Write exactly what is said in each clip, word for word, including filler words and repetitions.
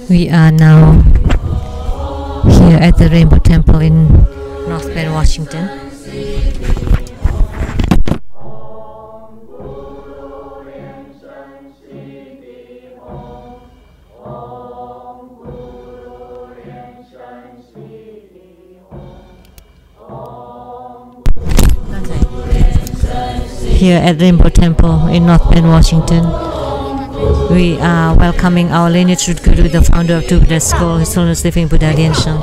We are now here at the Rainbow Temple in North Bend, Washington. Here at Rainbow Temple in North Bend, Washington, we are welcoming our lineage root guru, the founder of Lu-T B S N School, His Holiness Living Buddha Lian Sheng.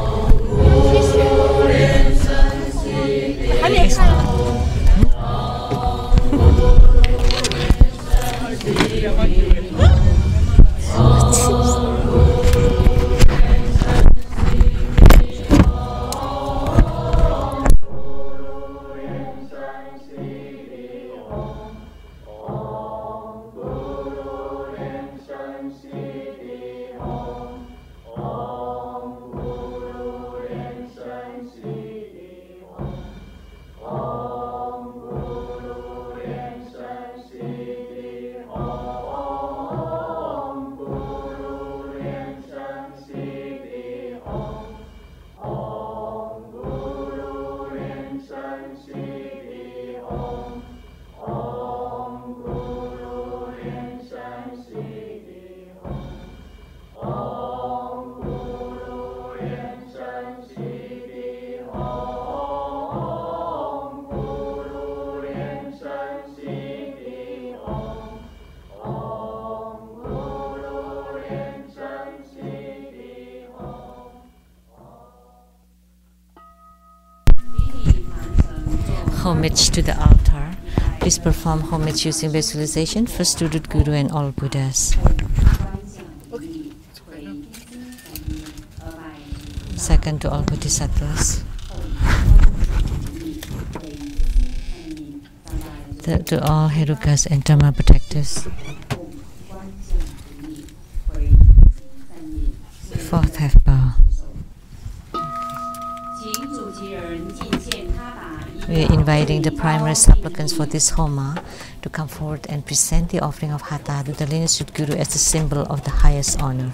Homage to the altar. Please perform homage using visualization, first to the Guru and all Buddhas. Second to all Bodhisattvas. Third to all Herukas and Dharma protectors. Fourth half bow. We are inviting the primary supplicants for this Homa to come forward and present the offering of Hatha to the lineage root guru as a symbol of the highest honor.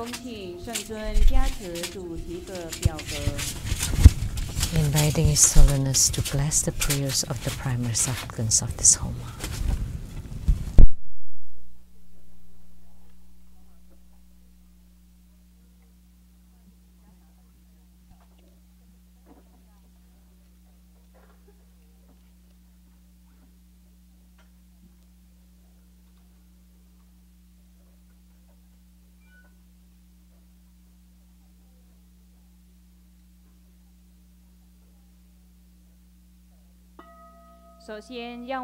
Inviting His Holiness to bless the prayers of the primary supplicants of this Homa. And now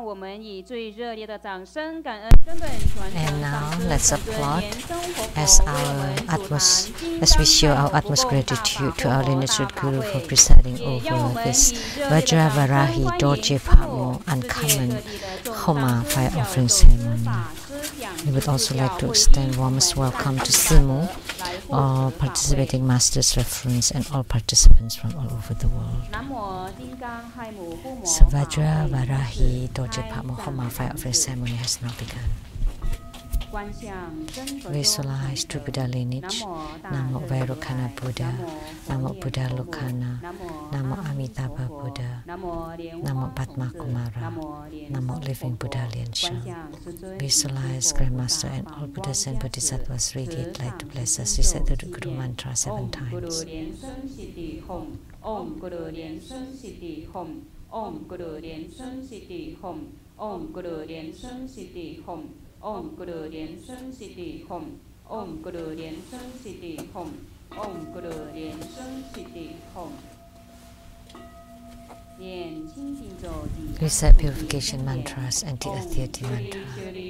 let's applaud as our utmost, as we show our utmost gratitude to our lineage Guru for presiding over this Vajravarahi Dorje Pamo uncommon Homa fire offering ceremony. We would also like to extend warmest welcome to Simu, all participating masters, reference, and all participants from all over the world. So Vajravarahi Dorje Pamo Homa fire offering ceremony has now begun. Visualize true Buddha lineage. Namo Vairocana Buddha, Namo Buddha Lokana, Namo Amitabha Buddha, Namo Padma Kumara, Namo Living Buddha Liansha. Visualize Grandmaster and all Buddhas and Bodhisattvas radiate light to bless us. Recite the Guru Mantra seven times. Om Guru Lian Shen Siddhi Hom. Om Guru Lian Shen Siddhi Hom. Om Guru Lian Shen Siddhi Hom. Om Guru Lian Shen Siddhi Hom. Om Guru Lian Shen Siddhi Hom. Om Guru Lian Shen Siddhi Hom. Recite purification mantras and the Athiyati mantra.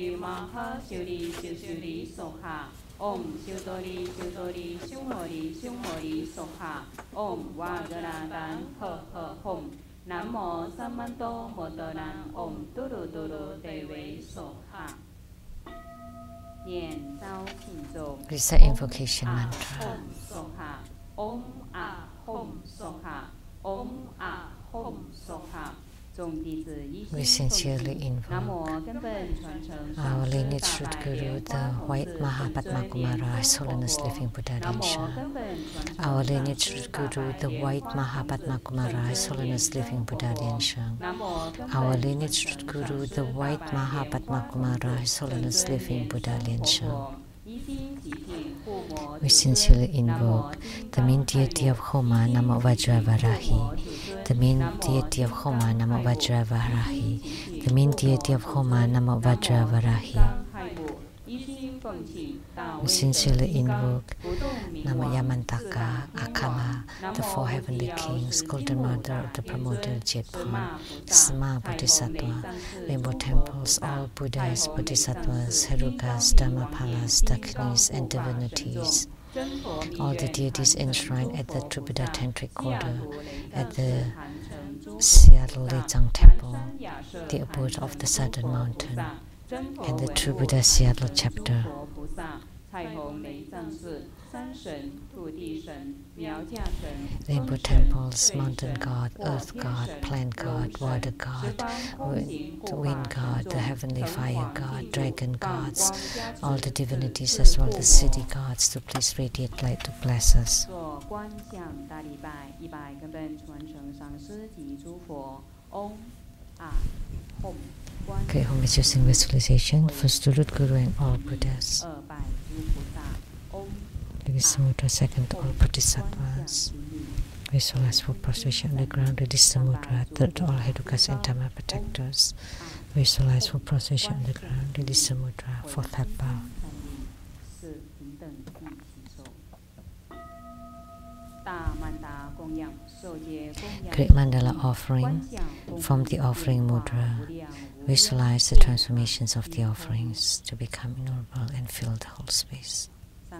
Om Shudori Shudori Shumori Shumori Soha. Om Wagaradan Ho Ho Hom. Namo Samanto Modoran. Om Duru Duru Dewe Soha. Recite invocation mantra. Om Soha. Om Ah Hom Soha. Om Ah Hom Soha. We sincerely invoke our lineage root Guru, the White Mahapadma Kumara, His Holiness Living Buddha Liansha. Our lineage root Guru, the White Mahapadma Kumara, His Holiness Living Buddha Liansha. Our lineage root Guru, the White Mahapadma Kumara, His Holiness Living Buddha Liansha. We sincerely invoke the main deity of Homa, Namo Vajravarahi. The main deity of Homa, Namo Vajravarahi. The main deity of Homa, Namo Vajravarahi. We sincerely invoke Nama Yamantaka, Akala, the four heavenly kings, golden mother of the primordial Jetpan, Sma Bodhisattva, rainbow temples, all Buddhas, Bodhisattvas, Herukas, Dhammapalas, Dakinis, and divinities. All the deities enshrined at the True Buddha Tantric Quarter, at the Seattle Lechang Temple, the abode of the Southern Mountain, and the True Buddha Seattle chapter. Rainbow temples, mountain god, earth god, plant god, water god, wind god, the heavenly fire god, dragon gods, all the divinities as well the city gods to please radiate light to bless us. Okay, homage using visualization, first to Root Guru and all Buddhas. Release mudra, second to all Bodhisattvas. Visualize full prostration on the ground, release the mudra, third to all Herukas and Dhamma protectors. Visualize full prostration on the ground, release the mudra, fourth head bow. Great mandala offering. From the offering mudra, visualize the transformations of the offerings to become inaudible and fill the whole space.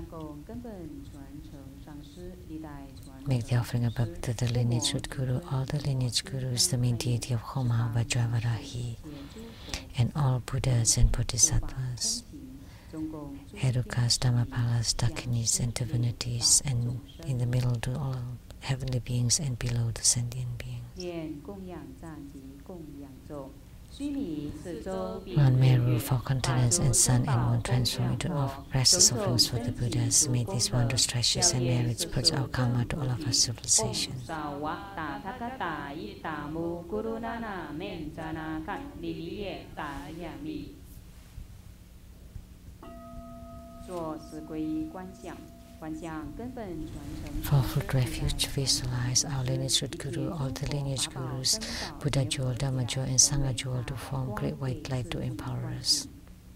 Make the offering above to the lineage root Guru. All the lineage Gurus, the main deity of Homa, Vajravarahi, and all Buddhas and Bodhisattvas, Herukas, Dhammapalas, Dakinis, and divinities, and in the middle to all heavenly beings and below the sentient beings. One may rule for continents, and sun and moon transform into precious offerings for the Buddhas. May these wondrous treasures and merits purge our karma to all of our civilizations. For food refuge, visualize our lineage root guru, all the lineage gurus, Buddha jewel, Dhamma jewel, and Sangha jewel to form great white light to empower us.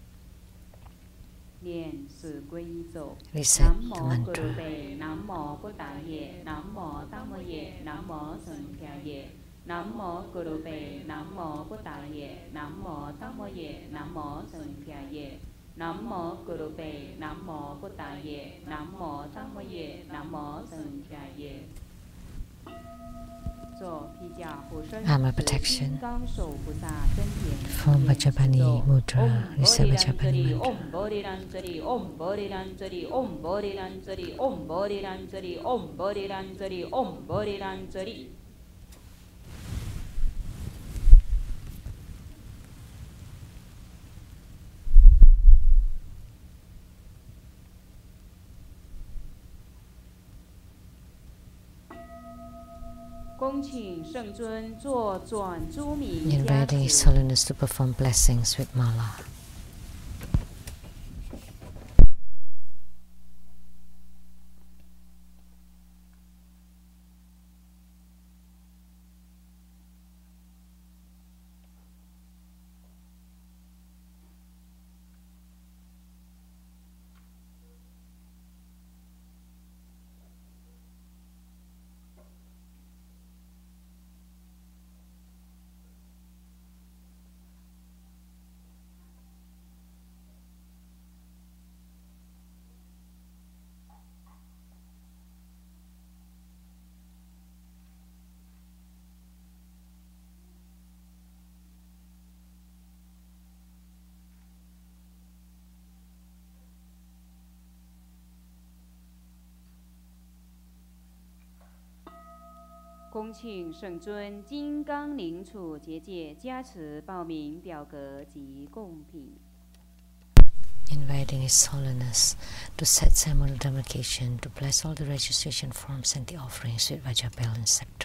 Recite the mantra. Namo Buddhaye, Namo Dhammaye, Namo Sanghaye, Namo Guruve, Namo Buddhaye, Namo Dhammaye, Namo Sanghaye, Namo Guruve, Namo Buddhaye, Namo Dhammaye, Namo Sanghaye. Armor protection. Form Vajrapani mudra. Recite Vajrapani mantra. Om Bodhi Ranjari, Om Bodhi Ranjari, Om Bodhi Ranjari, Om Bodhi Ranjari, Om Bodhi Ranjari, Om Bodhi Ranjari. Inviting His Holiness to perform blessings with mala. Inviting His Holiness to set ceremonial demarcation to bless all the registration forms and the offerings with Vajrapal and scepter.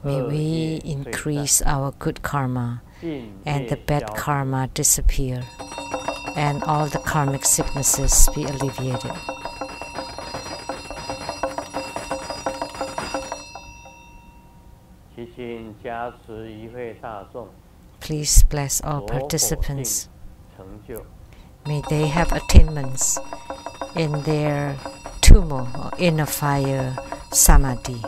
May we increase our good karma and the bad karma disappear, and all the karmic sicknesses be alleviated. Please bless all participants. May they have attainments in their tumo or inner fire samadhi.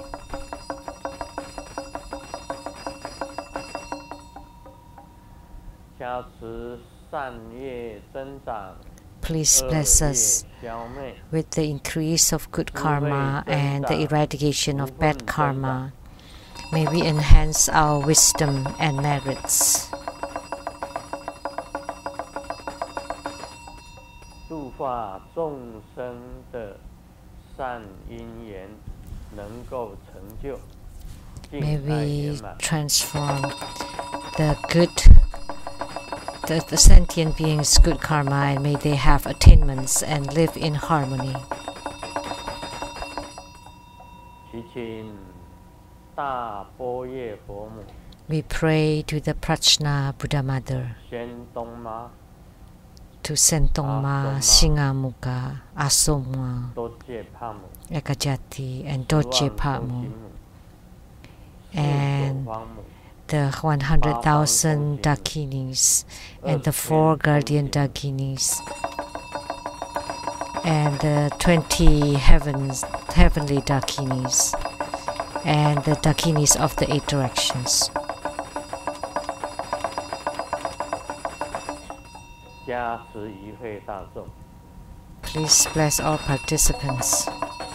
Please bless us with the increase of good karma and the eradication of bad karma. May we enhance our wisdom and merits. May we transform the good, the, the sentient beings' good karma, and may they have attainments and live in harmony. We pray to the Prajna Buddha Mother, to Sentongma, Singamuka, Asomwa, Ekajati, and Doje Pamu, and the one hundred thousand Dakinis, and the four guardian Dakinis, and the twenty heavens, heavenly Dakinis, and the Dakinis of the eight directions. Please bless all participants.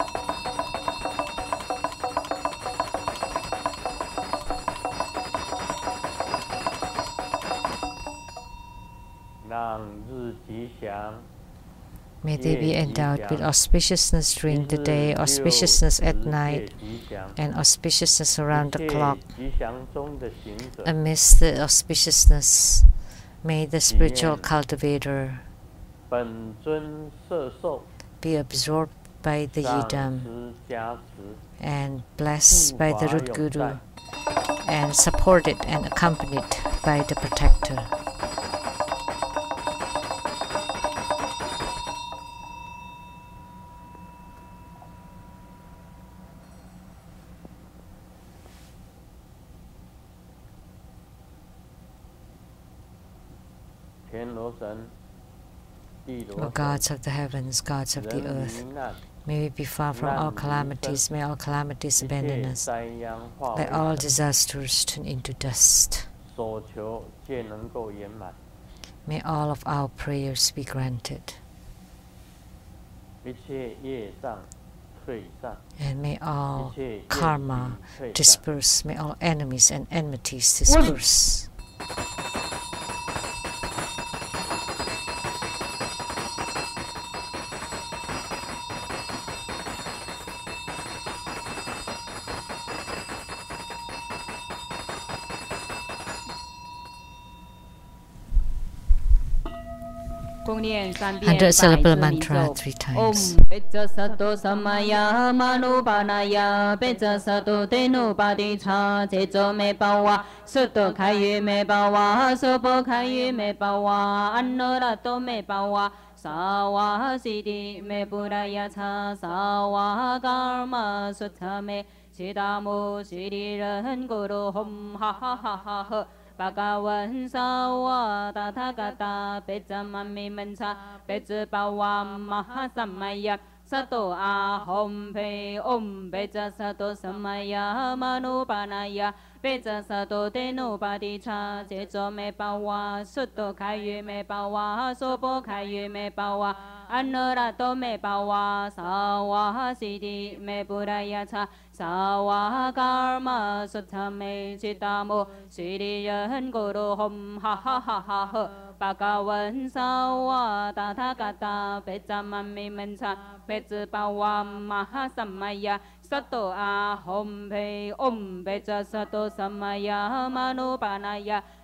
May they be endowed with auspiciousness during the day, auspiciousness at night, and auspiciousness around the clock. Amidst the auspiciousness, may the spiritual cultivator be absorbed by the Yidam and blessed by the root Guru, and supported and accompanied by the protector. O gods of the heavens, gods of the earth, may we be far from all calamities, may all calamities abandon us, let all disasters turn into dust. May all of our prayers be granted, and may all karma disperse, may all enemies and enmities disperse. Hundred syllable mantra three times. Om Pecha Sato Samaya Manupanaya Pecha Sato Tenu Padicha Checho Me Pawa Suto Kayu Me Pawa Sopo Kayu Me Pawa Annorato Me Pawa Sawa Siddhi Me Puraya Cha Sawa Karma Sutta Me Siddhamu Siddhiran Guru Hum Ha Ha Ha Ha Ha Bhagavan Sawa Tathagata Pecamami Mansa Pecapawa Mahasamaya Sato Ahom Pe Om Peca Sato Samaya Manupanaya Peca Sato Tenu Padicha Checho Me Pawa Sutto Kayu Me Pawa Sopo Kayu Me Pawa Annorato Me Pawa Sawa Siddhi Me Puraya Cha Sawa Karma Sutta Me Chittamo Siddhiyan Guru Hum Ha Ha Ha Ha Ha Bhagavan Sawa Tathagata Pecamami Mansa Pecapawa Mahasamaya Sato Ahom Pe Om Peca Sato Samaya Manupanaya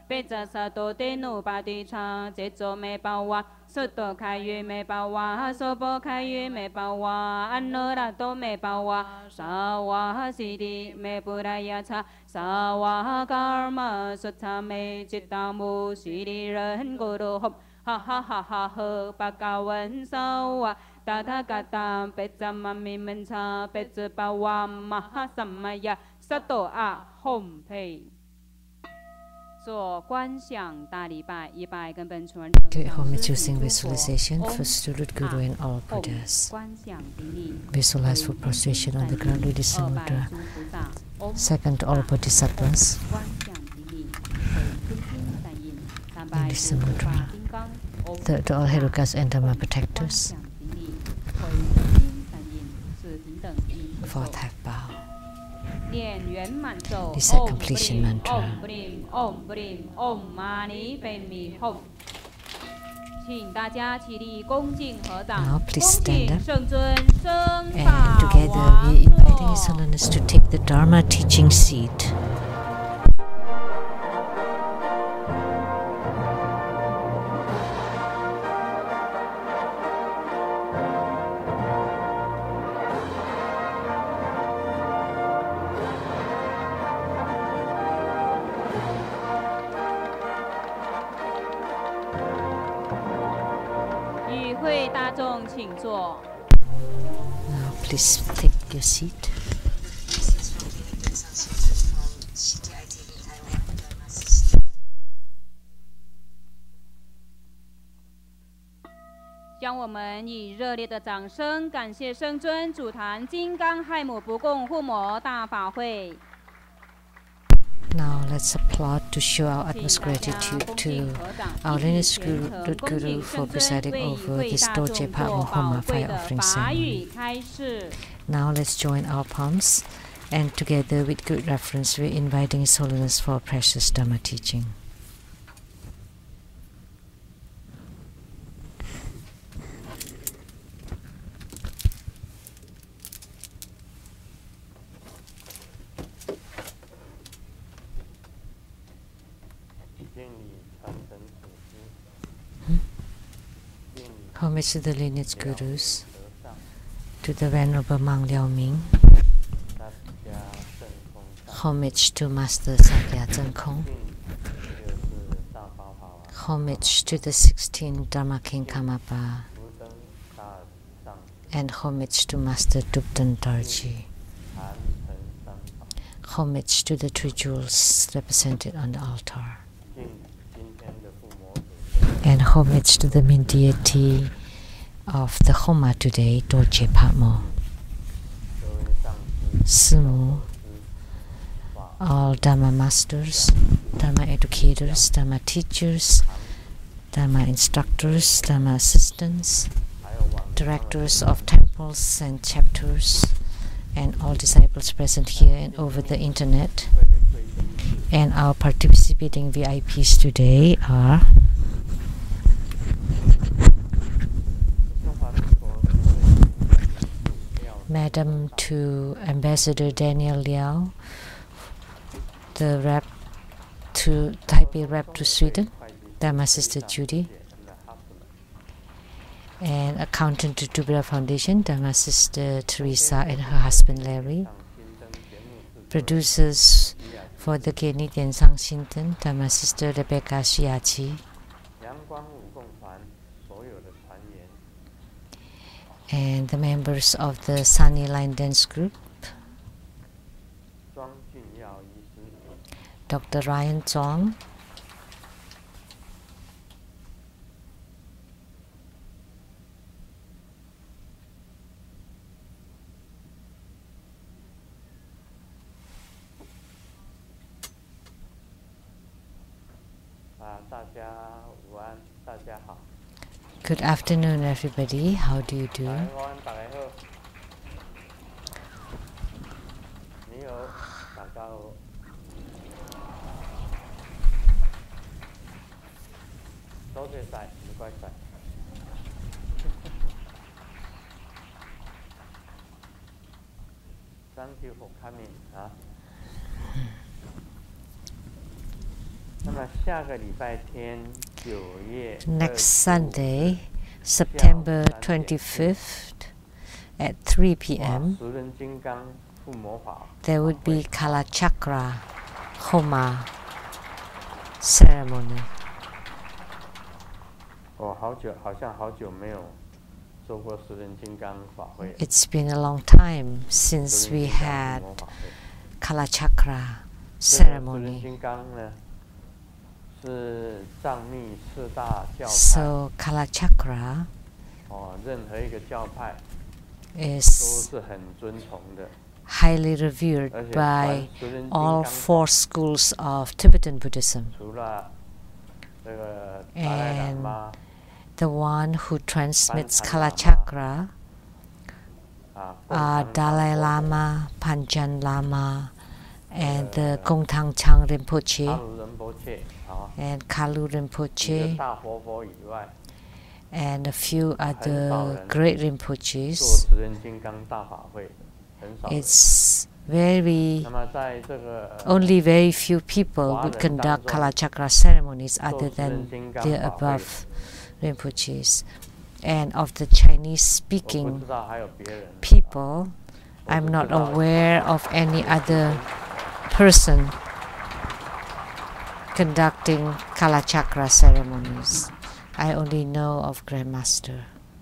贝扎萨多德努巴迪查，节奏没包哇，速度开语没包哇，手波开语没包哇，安诺拉都没包哇，沙瓦西迪没布拉亚查，沙瓦嘎尔玛苏塔没吉达姆西里人咕噜吼，哈哈哈哈呵，巴嘎文沙瓦。达他嘎达贝扎玛咪门查贝兹巴瓦玛哈萨玛呀萨多阿哄佩。做观想大礼拜，一拜根本传人。 Okay, homage using visualization first to Lord Guru and all Buddhas. Visualize for prostration on the ground with this mudra. Second, all Bodhisattvas. In this mudra. Third, all Herukas and Dharma protectors. Fourth, half bow. This is a completion mantra. Now please stand up, and together we are inviting His Holiness to take the Dharma teaching seat. Now please take your seat. 将我们以热烈的掌声感谢圣尊主坛金刚亥母不共护摩大法会。 Now let's applaud to show our utmost gratitude to our lineage Guru, Lord Guru for presiding over this Doje Padma Homa fire offering ceremony. Now let's join our palms, and together with good reference we're inviting His Holiness for precious Dharma teaching. Homage to the lineage gurus, to the Venerable Mang Liao Ming. Homage to Master Sakya Zhengkong. Homage to the sixteen Dharma King Karmapa. And homage to Master Dubdan Darji. Homage to the three jewels represented on the altar. And homage to the main deity of the Homa today, Doje Padma. Simu, all Dharma masters, Dharma educators, Dharma teachers, Dharma instructors, Dharma assistants, directors of temples and chapters, and all disciples present here and over the internet. And our participating V I Ps today are Madam to Ambassador Daniel Liao, the rep to Taipei rep to Sweden, Dharma Sister Judy, and accountant to Dubra Foundation, Dharma Sister Teresa and her husband Larry, producers for the Geni Densang Shinten, Dharma Sister Rebecca Shiachi, and the members of the Sunny Line Dance Group, Doctor Ryan Zhong, Good afternoon, everybody. How do you do? Thank you for coming. Huh? Next Sunday, September twenty-fifth, at three p m, there would be Kalachakra Homa ceremony. It's been a long time since we had Kalachakra ceremony. So Kalachakra is highly revered by all four schools of Tibetan Buddhism. And the one who transmits Kalachakra are Dalai Lama, Panjan Lama, and the Gongtang Chang Rinpoche, and Kalu Rinpoche, and a few other great Rinpoches. It's very, only very few people would conduct Kalachakra ceremonies other than the above Rinpoches. And of the Chinese-speaking people, I'm not aware of any other person conducting Kalachakra ceremonies. I only know of Grandmaster.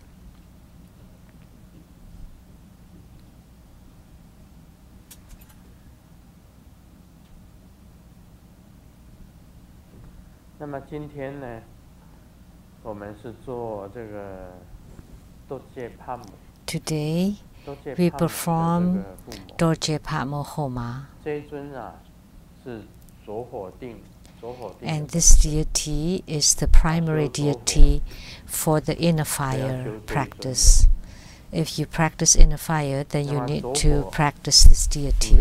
Today, we perform Dorje Pamo Homa. And this deity is the primary deity for the inner fire practice. If you practice inner fire, then you need to practice this deity.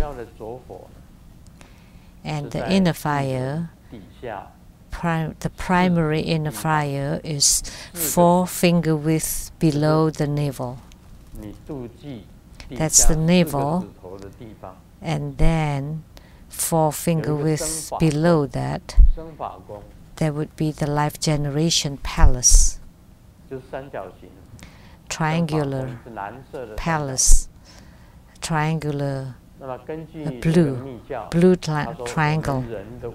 And the inner fire, Prim the primary inner fire is four finger width below the navel. That's the navel, and then four finger width below that, there would be the life generation palace, triangular palace, triangular uh, blue, blue triangle.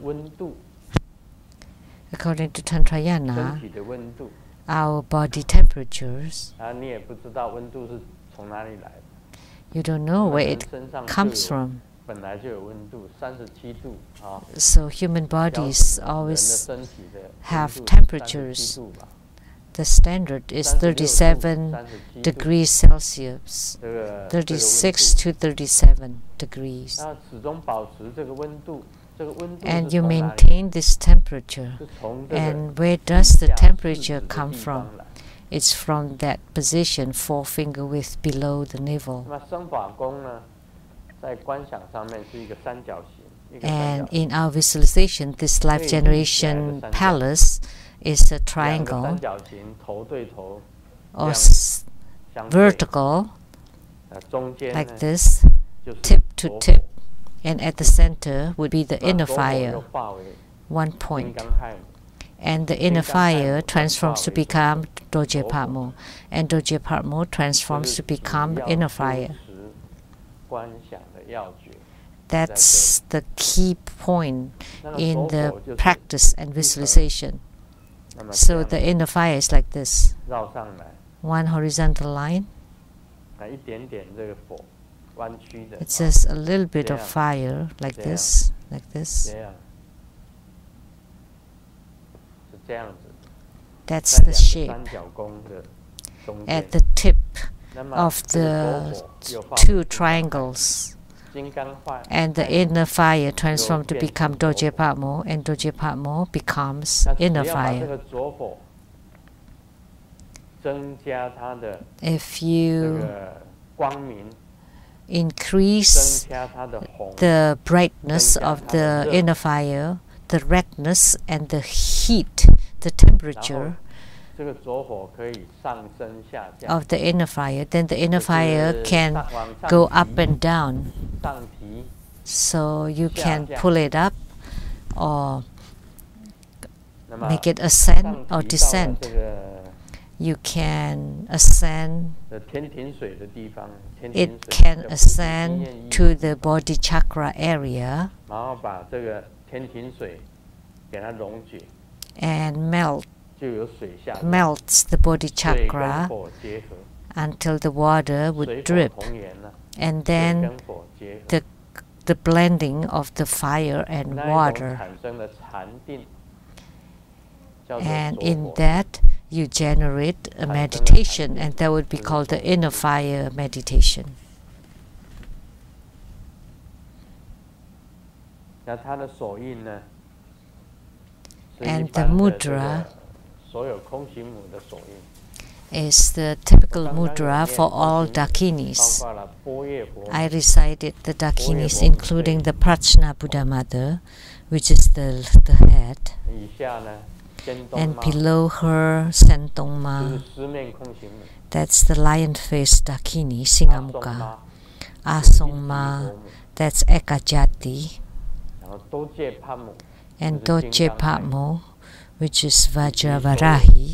According to Tantrayana, our body temperatures, you don't know where it comes from. So human bodies always have temperatures. The standard is thirty-seven degrees Celsius, thirty-six to thirty-seven degrees. And you maintain this temperature. And where does the temperature come from? It's from that position, four finger width below the navel. And in our visualization, this life generation palace is a triangle or vertical, like this, tip to tip. And at the center would be the inner fire, one point. And the inner fire transforms to become Dorje Pamo, and Dorje Pamo transforms to become inner fire. That's the key point in the practice and visualization. So the inner fire is like this. One horizontal line. It's just a little bit of fire, like this, like this. That's the shape. At the tip of the two triangles, and the inner fire transforms to become Dorje Pamo, and Dorje Pamo becomes inner fire. If you increase the brightness of the inner fire, the redness and the heat, the temperature of the inner fire, then the inner fire can go up and down. So you can pull it up or make it ascend or descend. You can ascend, it can ascend to the body chakra area and melt, melts the body chakra until the water would drip, and then the, the blending of the fire and water. And in that, you generate a meditation, and that would be called the inner fire meditation. And the mudra is the typical mudra for all dakinis. I recited the dakinis, including the Prajna Buddha Mother, which is the, the head. And below her, Sentongma, that's the lion-faced dakini, Singamuka. Asongma, that's Ekajati. And Doje Patmo, which is Vajravarahi,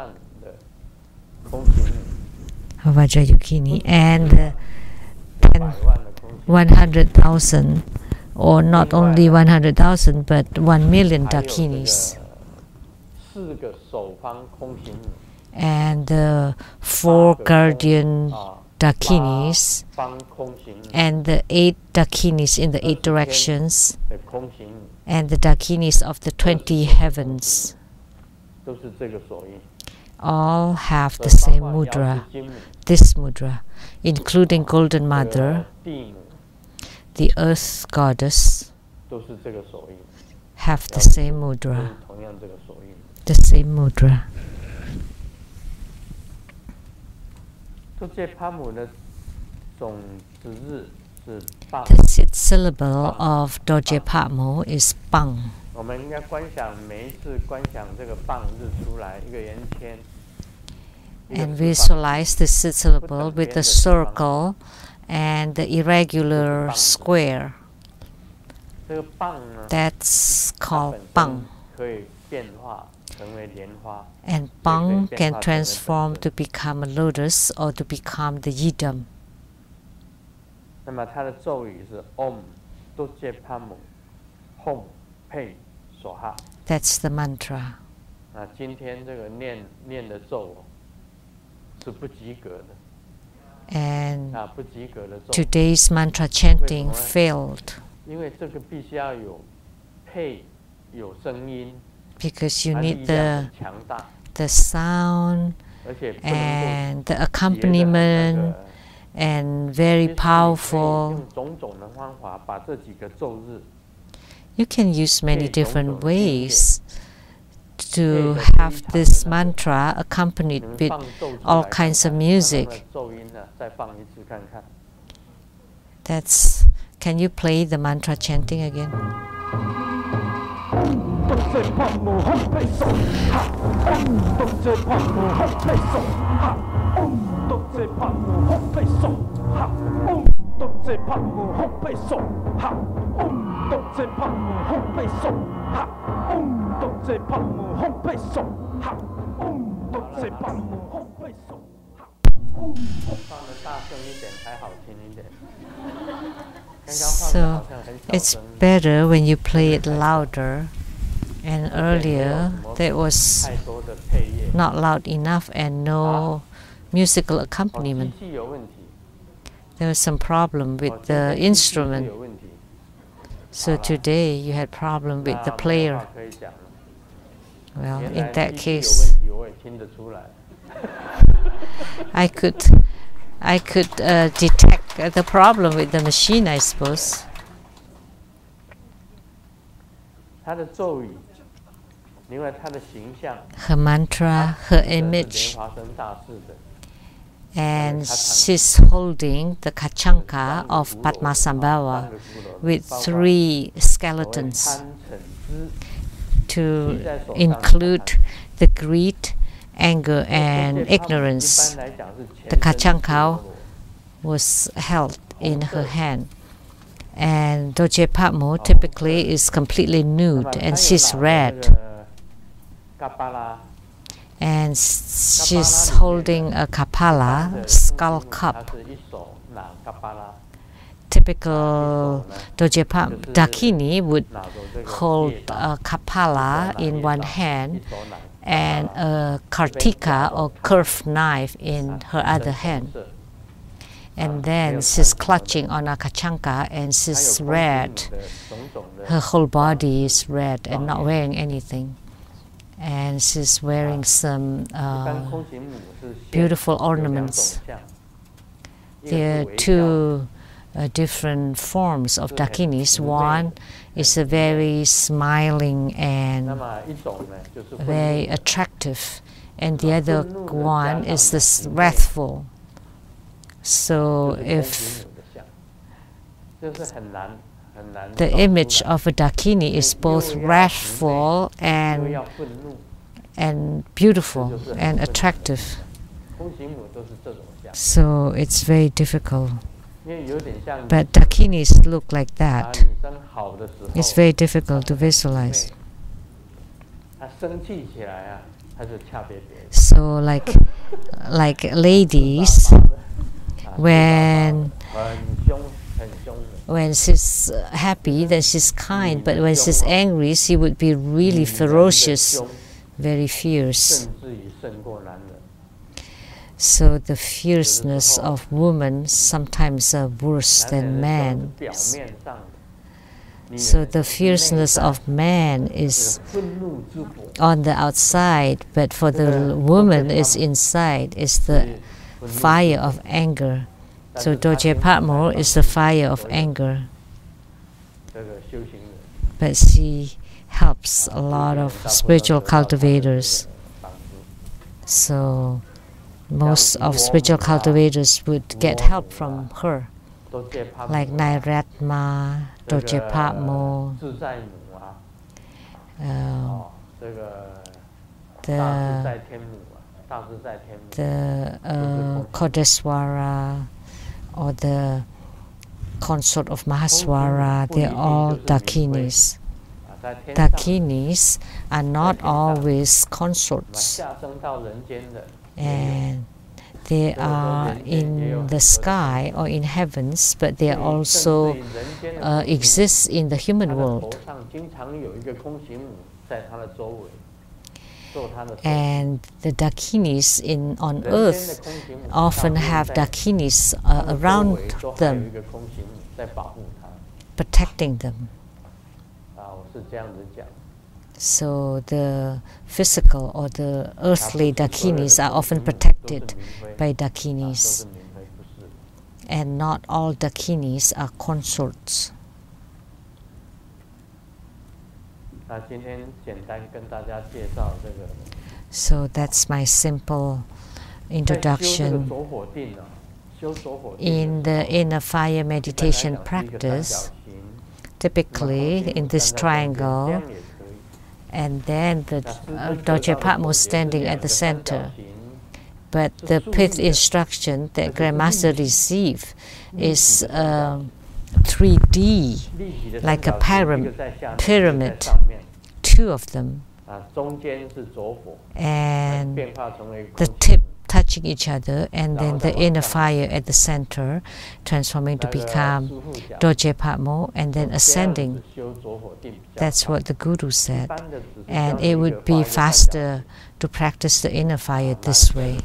Vajrayukini, and uh, one hundred thousand, or not only one hundred thousand, but one million dakinis. And the four guardian dakinis, and the eight dakinis in the eight directions, and the dakinis of the twenty heavens, all have the same mudra, this mudra, including Golden Mother, the Earth Goddess, have the same mudra, the same mudra. The sixth syllable of Doje Patmo is Bang. And visualize the sixth syllable with the circle and the irregular square. That's called Bang. And Bang can transform to become a lotus or to become the yidam. That's the mantra. And today's mantra chanting failed because you need the, the sound and the accompaniment and very powerful. You can use many different ways to have this mantra accompanied with all kinds of music. That's, can you play the mantra chanting again? So it's better when you play it louder, and earlier there was not loud enough and no musical accompaniment. There was some problem with the instrument. So today you had problem with the player. Well, in that case, I could, I could uh, detect uh, the problem with the machine, I suppose. Her mantra, her image, and she's holding the kachanka of Padmasambhava with three skeletons to include the greed, anger, and ignorance. The kachanka was held in her hand. And Doje Patmo typically is completely nude, and she's red. and she's holding a kapala, skull cup. Typical Dojapa Dakini would hold a kapala in one hand and a kartika or curved knife in her other hand. And then she's clutching on a kachanka and she's red. Her whole body is red and not wearing anything. And she's wearing some uh, beautiful ornaments. There are two uh, different forms of Dakinis. One is a very smiling and very attractive, and the other one is this wrathful. So if the image of a Dakini is both wrathful and and beautiful and attractive, so it's very difficult. But Dakinis look like that. It's very difficult to visualize. So like like ladies, when when she's happy, then she's kind, but when she's angry, she would be really ferocious, very fierce. So the fierceness of women sometimes are worse than men. So the fierceness of man is on the outside, but for the woman is inside, is the fire of anger. So Dorje Patmo is the fire of anger. But she helps a lot of spiritual cultivators. So most of spiritual cultivators would get help from her, like Nairatma, Dorje Patmo, uh, the the uh, Kodeswara or the consort of Mahaswara. They're all Dakinis. Dakinis are not always consorts, and they are in the sky or in heavens, but they also uh, exist in the human world. And the Dakinis in on earth often have Dakinis uh, around them, protecting them. So the physical or the earthly Dakinis are often protected by Dakinis, and not all Dakinis are consorts. So that's my simple introduction. In the inner fire meditation practice, typically in this triangle, and then the uh, Dorje Patmo standing at the center. But the pith instruction that Grandmaster received is uh, three D, like a pyram pyramid, two of them, and the tip touching each other, and then the inner fire at the center, transforming to become Dorje Patmo, and then ascending. That's what the Guru said. And it would be faster to practice the inner fire this way.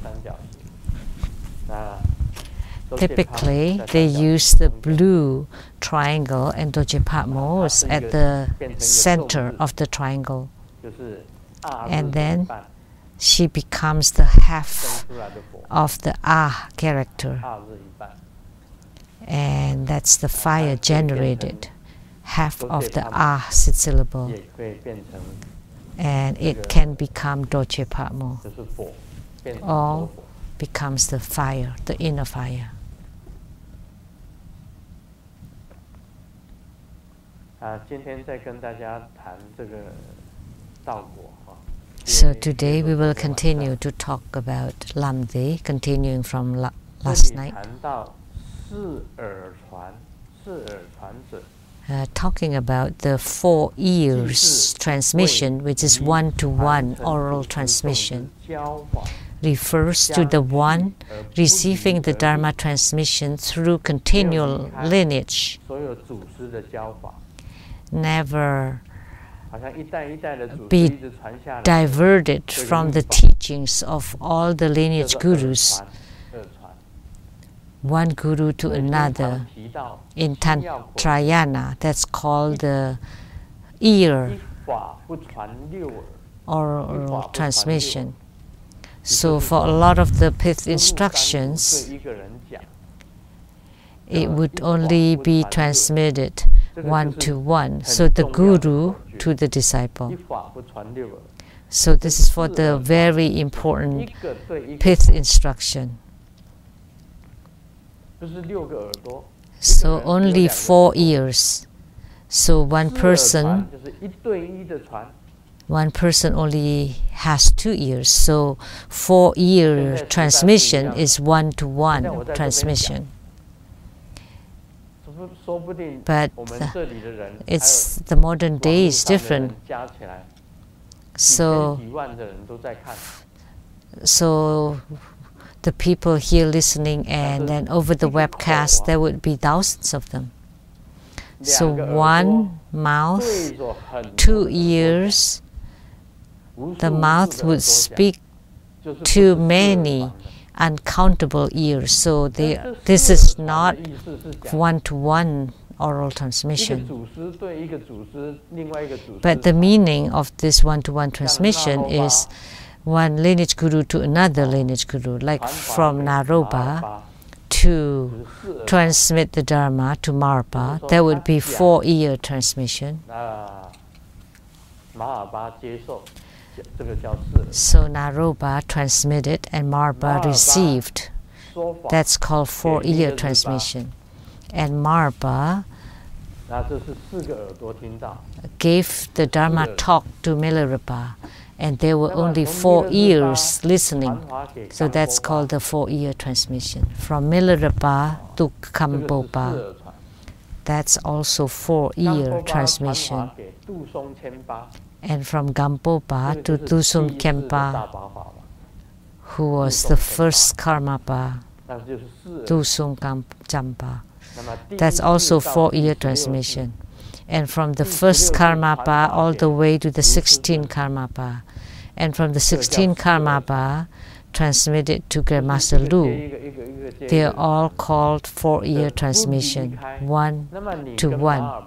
Typically, they use the blue triangle, and Dorje Patmo is at the center of the triangle. And then she becomes the half of the Ah character. And that's the fire generated, half of the Ah syllable. And it can become Dorje Patmo. All becomes the fire, the inner fire. So today we will continue to talk about Lamdre, continuing from la last night. uh, talking about the four ears transmission, which is one-to-one oral transmission, refers to the one receiving the Dharma transmission through continual lineage, never be diverted from the teachings of all the lineage gurus, one guru to another. In Tantrayana, that's called the ear oral transmission. So for a lot of the fifth instructions, it would only be transmitted one to one, so the guru to the disciple. So this is for the very important fifth instruction. So only four ears. So one person, one person only has two ears. So four ear transmission is one to one transmission. But it's the modern day is different. So, so the people here listening, and then over the webcast there would be thousands of them. So one mouth, two ears, the mouth would speak to many uncountable ears. So they, this is not one-to-one oral transmission. But the meaning of this one-to-one transmission is one lineage guru to another lineage guru, like from Naropa to transmit the Dharma to Marpa, there would be four-ear transmission. So Naropa transmitted and Marpa received. That's called four-ear transmission. And Marpa gave the Dharma talk to Milarepa, and there were only four ears listening. So that's called the four-ear transmission. From Milarepa to Gampopa, that's also four-ear transmission. And from Gampopa to Dusum Khenpa, who was the first Karmapa, Dusum Champa. That's also four-ear transmission. And from the first Karmapa all the way to the sixteenth Karmapa. And from the sixteenth Karmapa transmitted to Grandmaster Lu. They are all called four-ear transmission, one to one.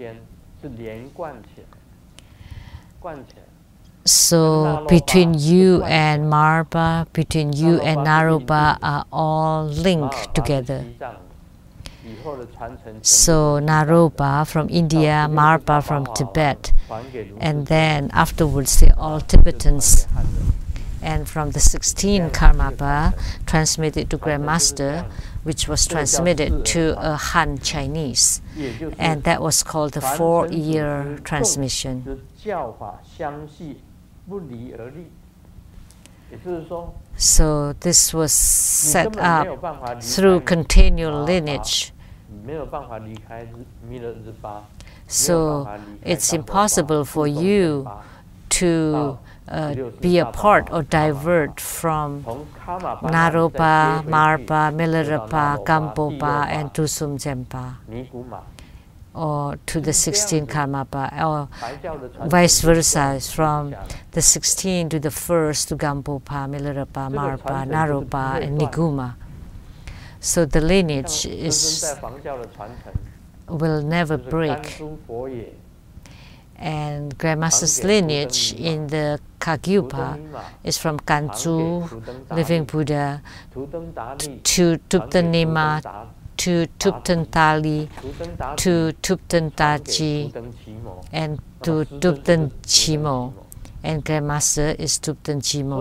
So between you and Marpa, between you and Naropa are all linked together. So Naropa from India, Marpa from Tibet, and then afterwards they're all Tibetans. And from the sixteenth Karmapa transmitted to Grandmaster, which was transmitted to a Han Chinese, and that was called the four-ear transmission. So this was set up through continual lineage. So it's impossible for you to uh, be a part or divert from Naropa, Marpa, Milarepa, Gampopa, and Dusum Champa, or to the sixteenth Karmapa, or vice versa, from the sixteenth to the first to Gampopa, Milarepa, Marpa, Naropa, and Niguma. So the lineage is will never break. And Grandmaster's lineage in the Kagyupa is from Kanchu, Living Buddha, to Tupten Nima, to Tupten Tali, to Tupten Taji, and to Tupten Chimo. And Grandmaster is Tupten Chimo.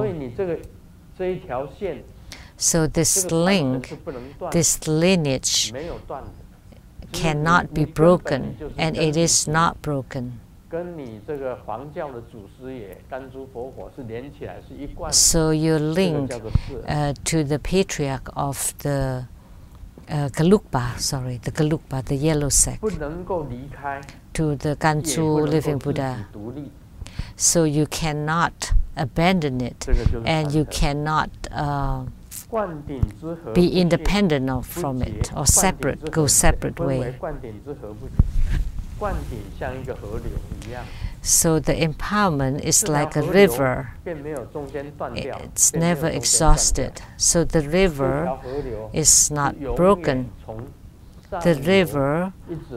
So this link, this lineage cannot be broken, and it is not broken. So you're linked uh, to the patriarch of the uh, Gelugpa, sorry, the Gelugpa, the yellow sack, to the Gansu living Buddha. So you cannot abandon it, and you cannot uh, be independent of, from it, or separate, go separate way. So the empowerment is like a river. It's never exhausted. So the river is not broken. The river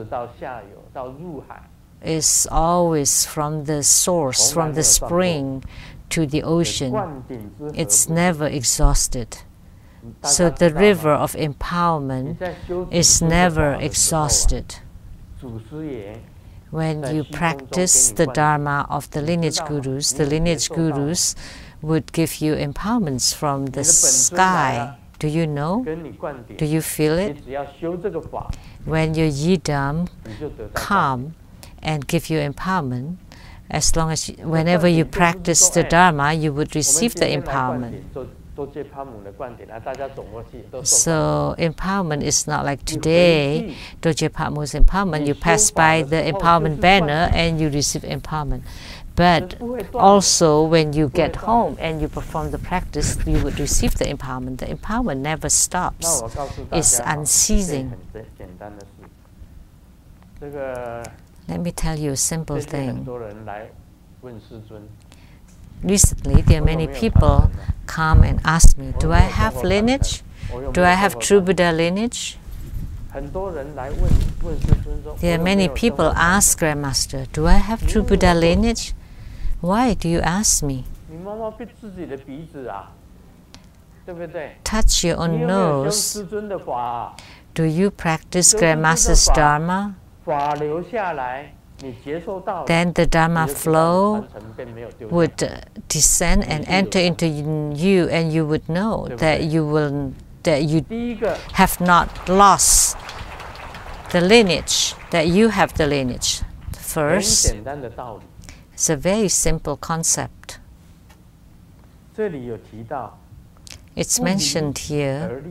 is always from the source, from the spring to the ocean. It's never exhausted. So the river of empowerment is never exhausted. When you practice the Dharma of the lineage gurus, the lineage gurus would give you empowerments from the sky. Do you know? Do you feel it? When your yidam come and give you empowerment, as long as you, whenever you practice the Dharma, you would receive the empowerment. So empowerment is not like today, Doje Pamu's empowerment. You pass by the empowerment banner and you receive empowerment. But also when you get home and you perform the practice, you would receive the empowerment. The empowerment never stops. It's unceasing. Let me tell you a simple thing. Recently, there are many people come and ask me, do I have lineage? Do I have true Buddha lineage? There are many people ask Grandmaster, do I have true Buddha lineage? Why do you ask me? Touch your own nose. Do you practice Grandmaster's Dharma? Then the Dharma flow would uh, descend and enter into you, and you would know that you will that you have not lost the lineage, that you have the lineage. First, it's a very simple concept. It's mentioned here.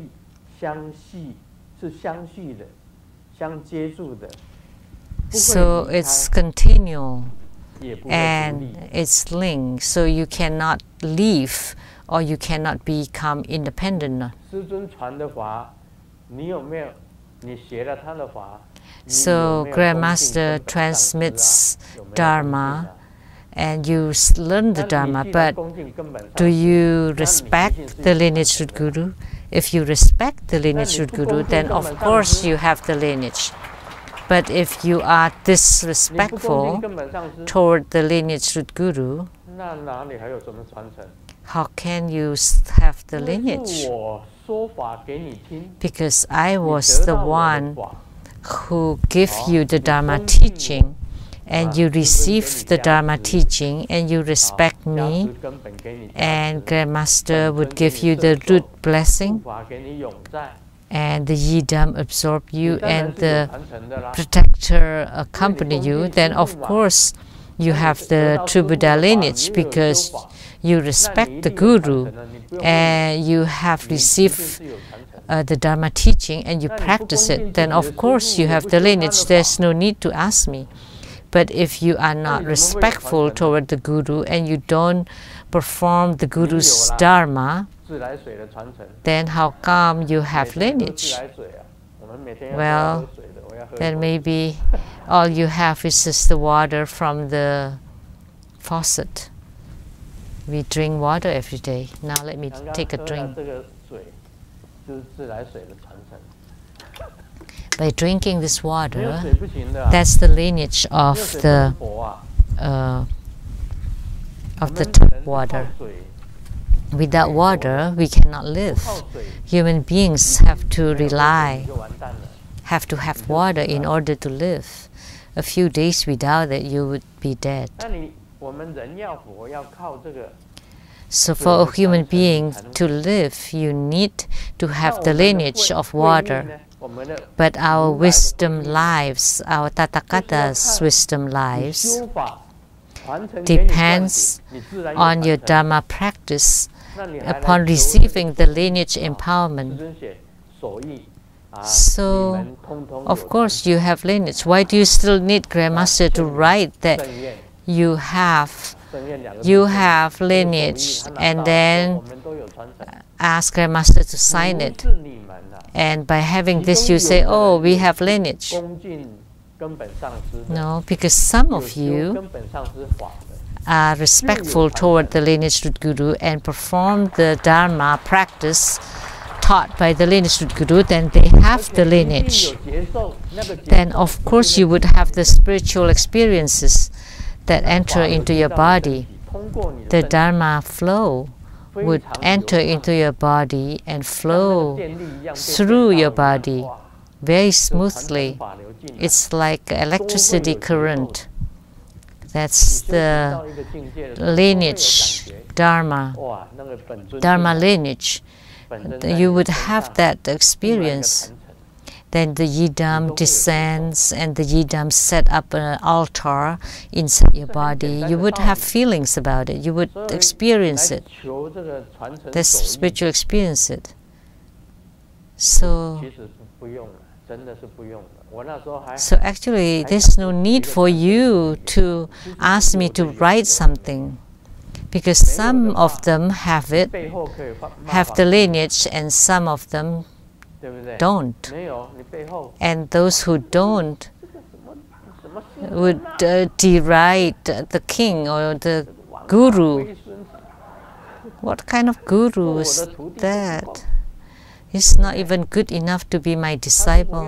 So it's continual and it's linked, so you cannot leave or you cannot become independent. So Grandmaster transmits Dharma and you learn the Dharma, but do you respect the lineage root guru? If you respect the lineage root guru, then of course you have the lineage. But if you are disrespectful toward the lineage root guru, how can you have the lineage? Because I was the one who gave you the Dharma teaching, and you receive the Dharma teaching, and you respect me, and Grandmaster would give you the root blessing, and the yidam absorb you, and the protector accompany you, then of course you have the true Buddha lineage, because you respect the guru and you have received uh, the Dharma teaching and you practice it, then of course you have the lineage. There's no need to ask me. But if you are not respectful toward the guru and you don't perform the guru's Dharma, then how come you have lineage? Well, then maybe all you have is just the water from the faucet. We drink water every day. Now let me take a drink. By drinking this water, that's the lineage of the uh, of the tap water. Without water, we cannot live. Human beings have to rely, have to have water in order to live. A few days without it, you would be dead. So for a human being to live, you need to have the lineage of water. But our wisdom lives, our Tathagata's wisdom lives, depends on your Dharma practice. Upon receiving the lineage empowerment, So, of course, you have lineage. Why do you still need Grandmaster to write that you have you have lineage, and then ask Grandmaster to sign it? And by having this, you say, "Oh, we have lineage." No, because some of you are respectful toward the lineage root guru and perform the Dharma practice taught by the lineage root guru, then they have the lineage. Then, of course, you would have the spiritual experiences that enter into your body. The Dharma flow would enter into your body and flow through your body very smoothly. It's like electricity current. That's the lineage, Dharma, Dharma lineage. You would have that experience. Then the Yidam descends and the Yidam set up an altar inside your body. You would have feelings about it. You would experience it. That's spiritual experience it. So, so actually, there's no need for you to ask me to write something, because some of them have it, have the lineage, and some of them don't. And those who don't would uh, deride the king or the guru. What kind of guru is that? He's not even good enough to be my disciple.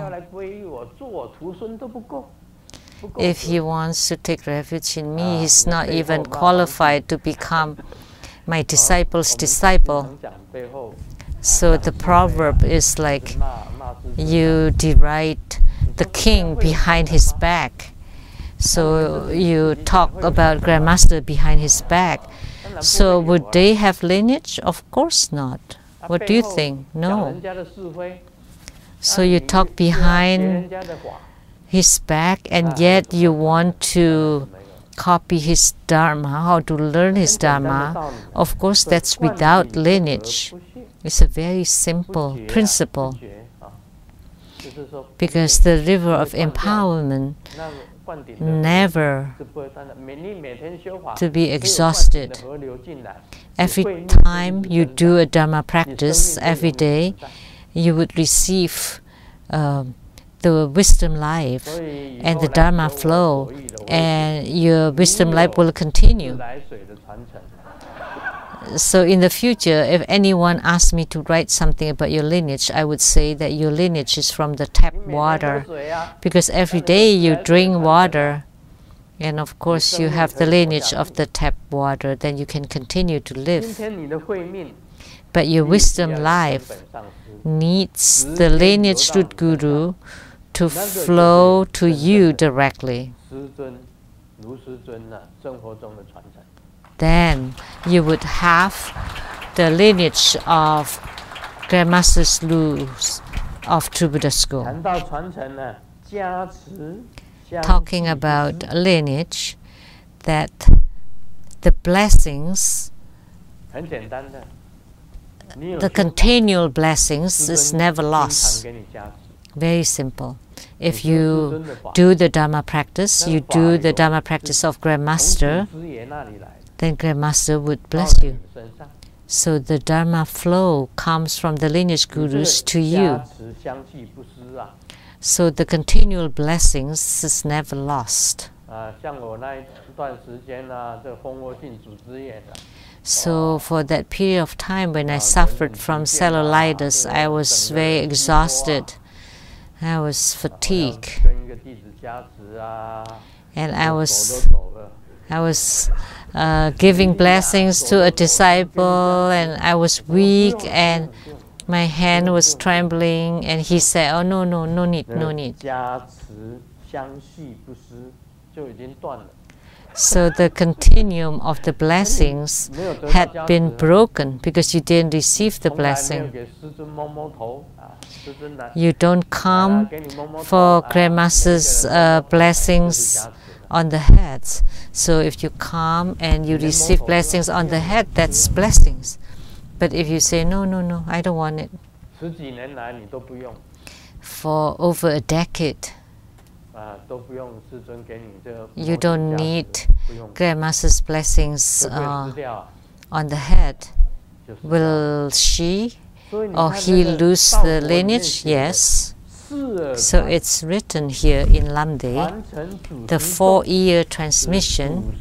If he wants to take refuge in me, he's not even qualified to become my disciple's disciple. So the proverb is like, you deride the king behind his back. So you talk about Grandmaster behind his back. So would they have lineage? Of course not. What do you think? No. So you talk behind his back, and yet you want to copy his Dharma, how to learn his Dharma. Of course, that's without lineage. It's a very simple principle, because the river of empowerment never to be exhausted. Every time you do a Dharma practice, every day, you would receive uh, the wisdom life and the Dharma flow, and your wisdom life will continue. So in the future, if anyone asks me to write something about your lineage, I would say that your lineage is from the tap water, because every day you drink water, and of course you have the lineage of the tap water, then you can continue to live. But your wisdom life needs the lineage root guru to flow to you directly. Then you would have the lineage of Grandmaster's Lu of True Buddha School. Talking about lineage, that the blessings, the continual blessings is never lost. Very simple. If you do the Dharma practice, you do the Dharma practice of Grandmaster, then Grandmaster would bless you. So the Dharma flow comes from the lineage gurus to you. So the continual blessings is never lost. So for that period of time when I suffered from cellulitis, I was very exhausted. I was fatigued. And I was I was uh, giving blessings to a disciple, and I was weak, and my hand was trembling, and he said, "Oh, no, no, no need, no need." So the continuum of the blessings had been broken because you didn't receive the blessing. You don't come for Grandmaster's uh, blessings on the heads. So if you come and you receive blessings on the head, that's blessings. But if you say, no, no, no, I don't want it. for over a decade. You don't need Grandmaster's blessings uh, on the head. Will she or he lose the lineage? Yes. So it's written here in Lamdre, the four-year transmission.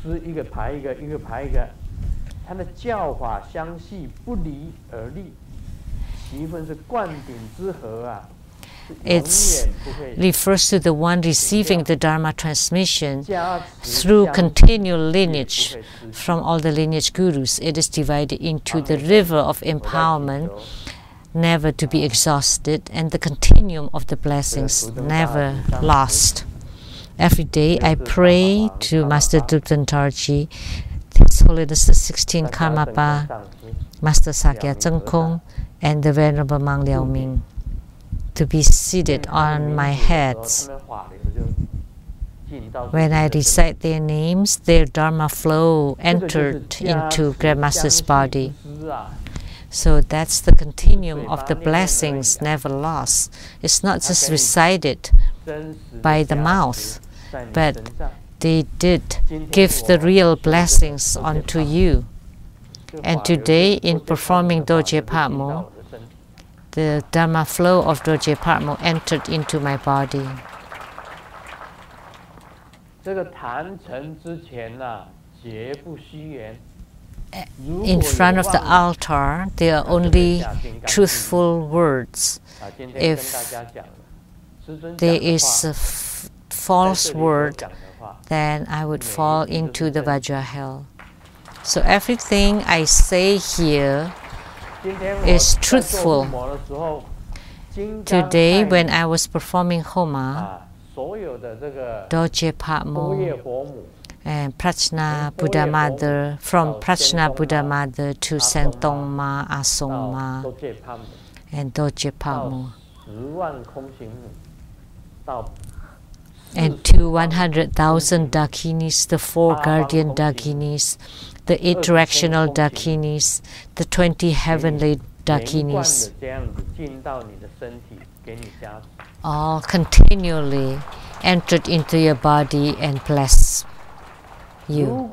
It refers to the one receiving the Dharma transmission through continual lineage from all the lineage gurus. It is divided into the river of empowerment, never to be exhausted, and the continuum of the blessings, never lost. Every day I pray to Master Drupten Tarji, His Holiness the sixteenth Karmapa, Master Sakya Tsengkong, and the Venerable Mang Liao Ming to be seated on my heads. When I recite their names, their Dharma flow entered into Grandmaster's body. So that's the continuum of the blessings never lost. It's not just recited by the mouth, but they did give the real blessings unto you. And today, in performing Dorje Patmo, the Dharma flow of Dorje Patmo entered into my body. In front of the altar, there are only truthful words. If there is a f false word, then I would fall into the Vajra hell. So everything I say here is truthful. Today, when I was performing Homa, Dorje Patmo and Prajna Buddha Mother, from Prajna Buddha Mother to Sentong Ma, Asong Ma, and Dorje Patmo, and to one hundred thousand Dakinis, the four guardian Dakinis, the eight directional Dakinis, the twenty heavenly Dakinis, all continually entered into your body and bless you.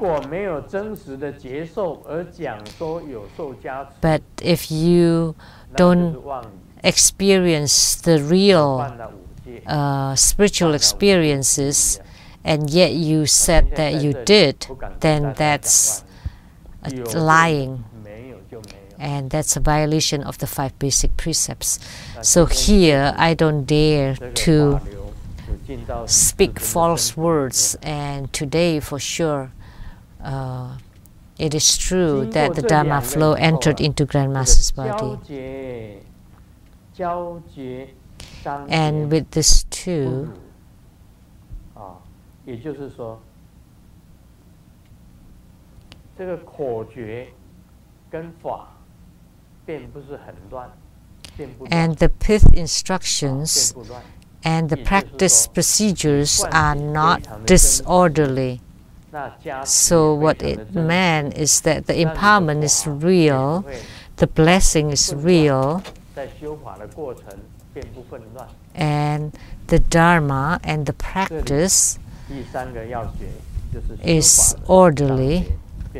But if you don't experience the real uh, spiritual experiences, and yet you said that you did, then that's lying, and that's a violation of the five basic precepts. So here I don't dare to speak false words, and today for sure uh, it is true that the Dharma flow entered into Grandmaster's body. And with this too, and the pith instructions and the practice procedures are not disorderly. So what it meant is that the empowerment is real, the blessing is real, and the Dharma and the practice is orderly.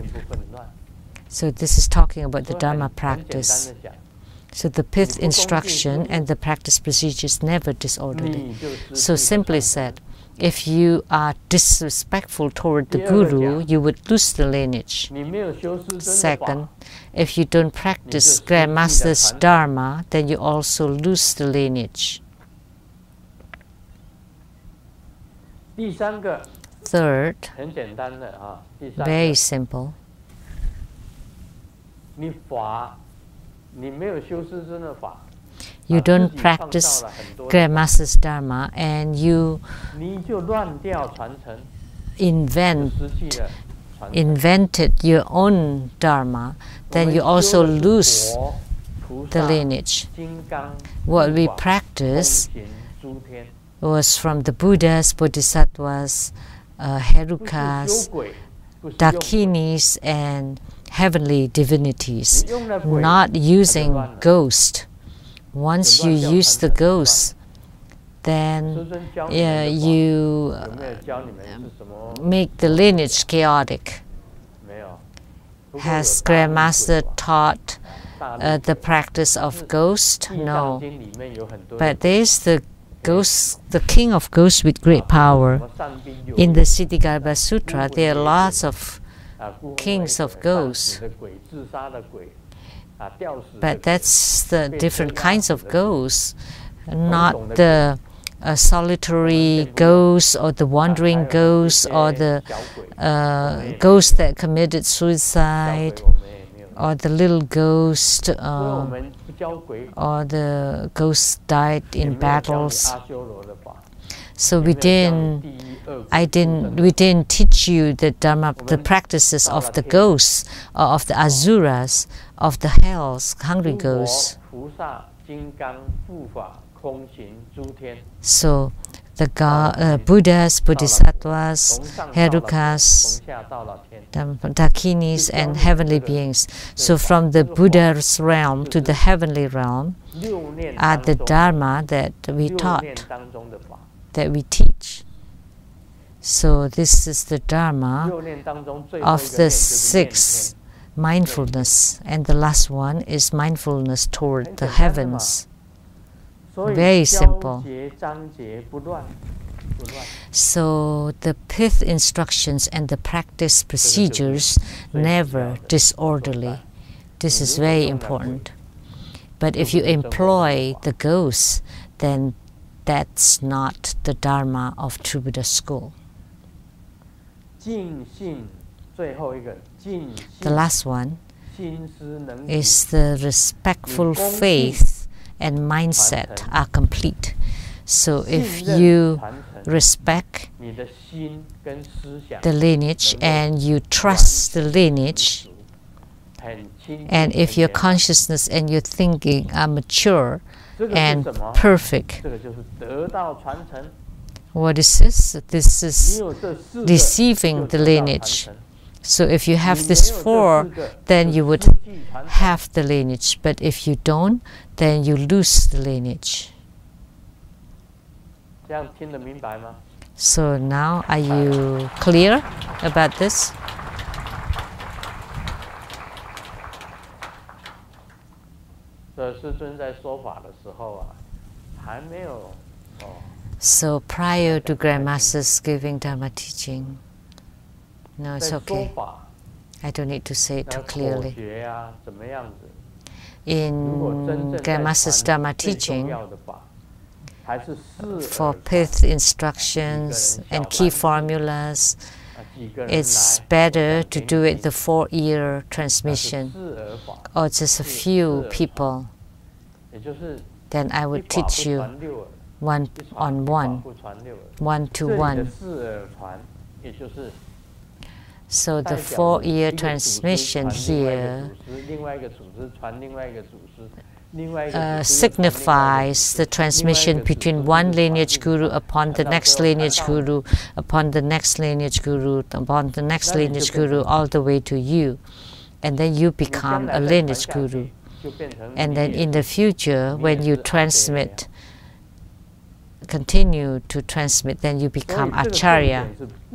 So this is talking about the Dharma practice. So the pith instruction and the practice procedures never disorderly. So simply said, if you are disrespectful toward the Guru, you would lose the lineage. Second, if you don't practice Grandmaster's Dharma, then you also lose the lineage. Third, very simple. You don't practice Grandmaster's Dharma and you invent, invented your own Dharma, then you also lose the lineage. What we practice was from the Buddhas, Bodhisattvas, uh, Herukas, Dakinis, and heavenly divinities, not using ghost. Once you use the ghost, then uh, you uh, make the lineage chaotic. Has Grandmaster taught uh, the practice of ghost? No. But there is the ghost, the king of ghosts with great power. In the Siddhigarbha Sutra, there are lots of kings of ghosts. But that's the different kinds of ghosts, not the uh, solitary ghosts or the wandering ghosts or the uh, ghost that committed suicide or the little ghost uh, or the ghost died in battles. So we didn't, I didn't, we didn't teach you the dharma, the practices of the ghosts or of the asuras, of the hells, hungry ghosts. So the God, uh, Buddhas, Bodhisattvas, Herukas, Dakinis, and heavenly beings. So from the Buddha's realm to the heavenly realm are the Dharma that we taught, that we teach. So this is the Dharma of the six mindfulness, and the last one is mindfulness toward the heavens. Very simple. So the pith instructions and the practice procedures never disorderly. This is very important. But if you employ the ghosts, then that's not the Dharma of True Buddha school. The last one is the respectful faith and mindset are complete. So if you respect the lineage and you trust the lineage, and if your consciousness and your thinking are mature and perfect, what is this? This is receiving the lineage. So if you have this four, then you would have the lineage. But if you don't, then you lose the lineage. So now, are you clear about this? So prior to Grandmaster's giving Dharma teaching, no, it's okay. I don't need to say it too clearly. In Grandmaster's Dharma teaching, for pith instructions and key formulas, it's better to do it the four-year transmission, or just a few people. Then I would teach you one on one, one to one. So the four-year transmission here uh, signifies the transmission between one lineage guru upon the next lineage guru, upon the next lineage guru, upon the next lineage guru, all the way to you. And then you become a lineage guru. And then in the future, when you transmit, continue to transmit, then you become acharya.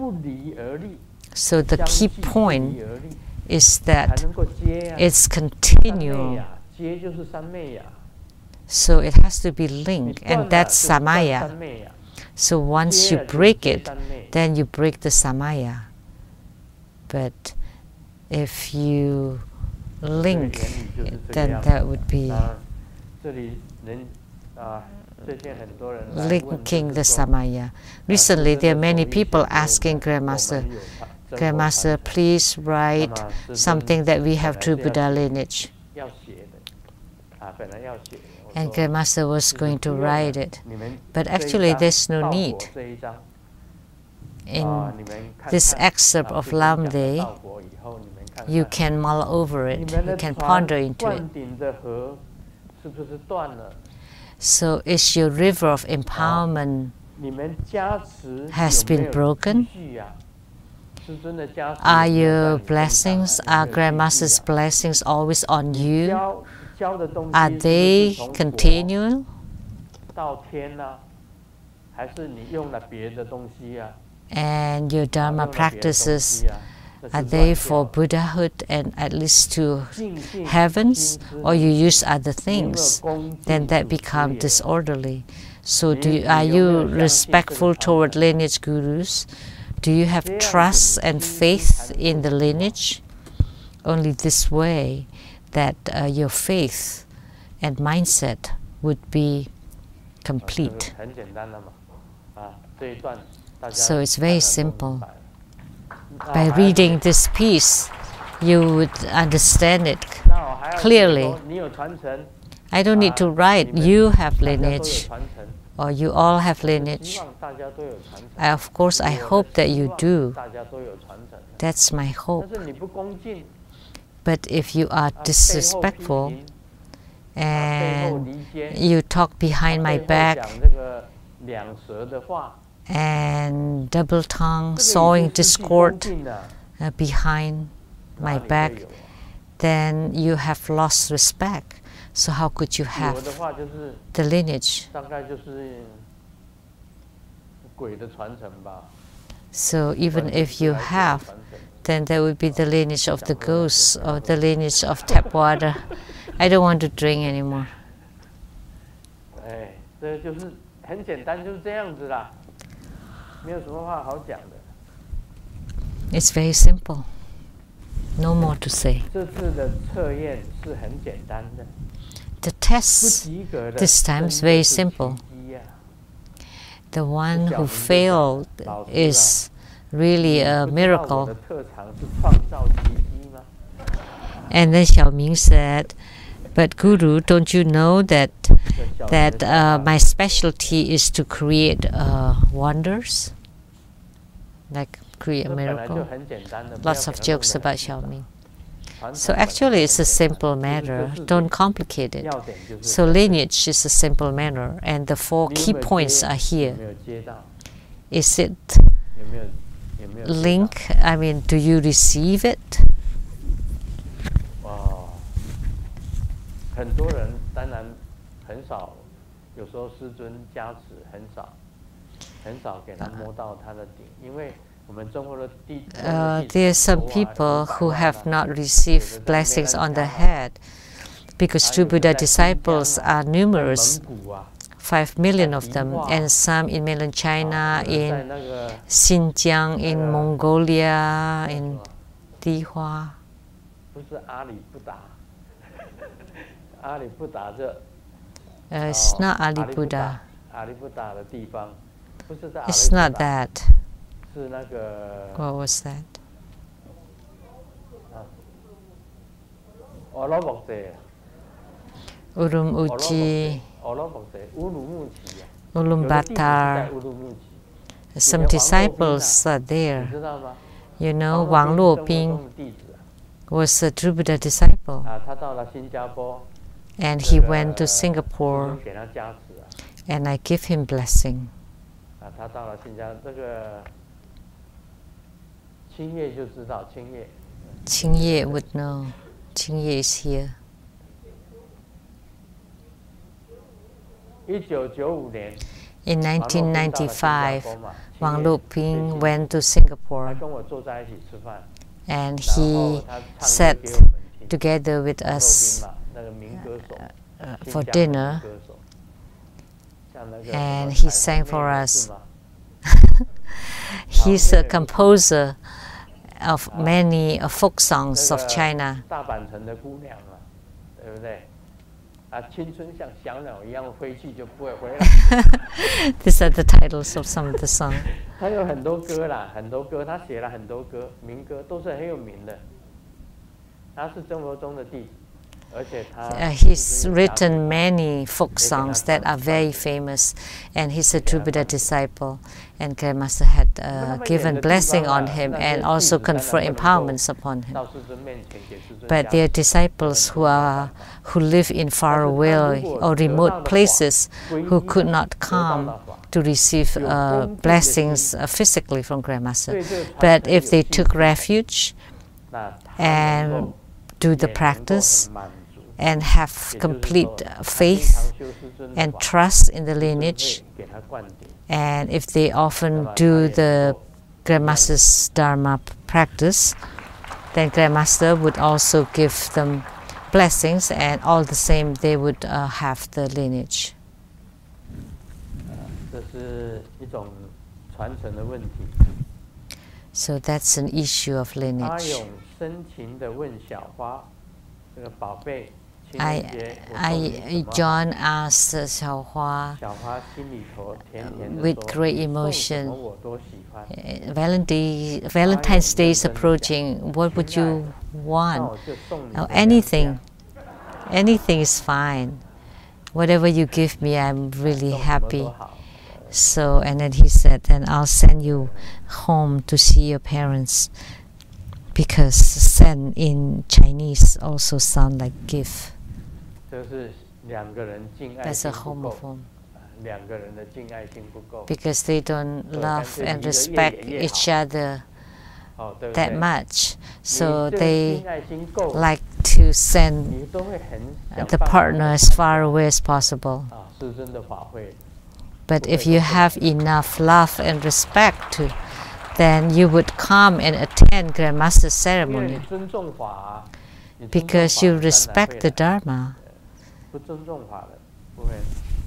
So the key point is that it's continual. So it has to be linked, and that's samaya. So once you break it, then you break the samaya. But if you link, then that would be linking the samaya. Recently, there are many people asking Grandmaster, Grandmaster, please write something that we have True Buddha lineage. And Grandmaster was going to write it. But actually, there's no need. In this excerpt of Lamdre, you can mull over it, you can ponder into it. So is your river of empowerment has been broken? Are your blessings, are Grandmaster's blessings always on you? Are they continual? And your Dharma practices, are they for Buddhahood and at least to heavens, or you use other things? Then that becomes disorderly. So do you, are you respectful toward lineage gurus? Do you have trust and faith in the lineage? Only this way that uh, your faith and mindset would be complete. So it's very simple. By reading this piece, you would understand it clearly. I don't need to write, you have lineage, or you all have lineage. I, of course, I hope that you do. That's my hope. But if you are disrespectful and you talk behind my back and double tongue, sowing discord uh, behind my back, then you have lost respect. So how could you have the lineage? So even if you have, then there would be the lineage of the ghosts or the lineage of tap water. I don't want to drink anymore. It's very simple. No more to say. The test this time is very simple. The one who failed is really a miracle. And then Xiaoming said, but Guru, don't you know that that uh, my specialty is to create uh, wonders? Like create a miracle? Lots of jokes about Xiaoming. So actually it's a simple matter, don't complicate it. So lineage is a simple matter, and the four key points are here. Is it link? I mean, do you receive it? Uh, there are some people who have not received blessings on the head because true Buddha disciples are numerous, five million of them, and some in mainland China, in Xinjiang, in Mongolia, in Dihua. Uh, it's not Ali Buddha. It's not that. What was that? Urum Uji, Ulumbata. Some disciples are there. You know, Wang Luoping was a true Buddha disciple. And he went to Singapore, and I give him blessing. Qingye would know. Qingye is here. In nineteen ninety-five, Wang Luoping went to Singapore, and he sat together with us uh, for dinner, and he sang for us. He's a composer of many uh, folk songs of China. These are the titles of some of the songs. Uh, he's written many folk songs that are very famous, and he's a true Buddha disciple, and Grandmaster had uh, given blessing on him and also conferred empowerments upon him. But there are disciples who are who live in far away or remote places who could not come to receive uh, blessings uh, physically from Grandmaster. But if they took refuge and do the practice and have complete faith and trust in the lineage, And if they often do the Grandmaster's Dharma practice, then Grandmaster would also give them blessings, and all the same they would uh, have the lineage. 这是一种传承的问题。 So that's an issue of 阿 lineage. 勇深情地问小花，这个宝贝，情 I, 人节我送 I, 你什么？ John asked Xiaohua 小花心里头甜甜地 with 说： great 你送什 emotion, 么我都喜欢。 uh, Valentine, Valentine's Day is approaching. What would you 那 want? 我就送你 Oh, 这两 anything. 样 Anything is fine. Whatever you give me, I'm really 送什么 happy. 都好。 So, and then he said, then I'll send you home to see your parents, because send in Chinese also sound like give. 这是两个人敬爱 That's 心 a 不够， homophone. 两个人的敬爱心不够。 Because they don't love and respect each other 哦，对不 that 对？ much. So 你这个 they 敬爱心够， like to send 你都会很想 the 办法 partner as far away as possible. 啊，是真的法会。 But if you have enough love and respect to, then you would come and attend Grandmaster's 因为 ceremony 你尊重法啊，你尊重 because 法 you 自然会 respect the 来 Dharma. 不尊重法的不会。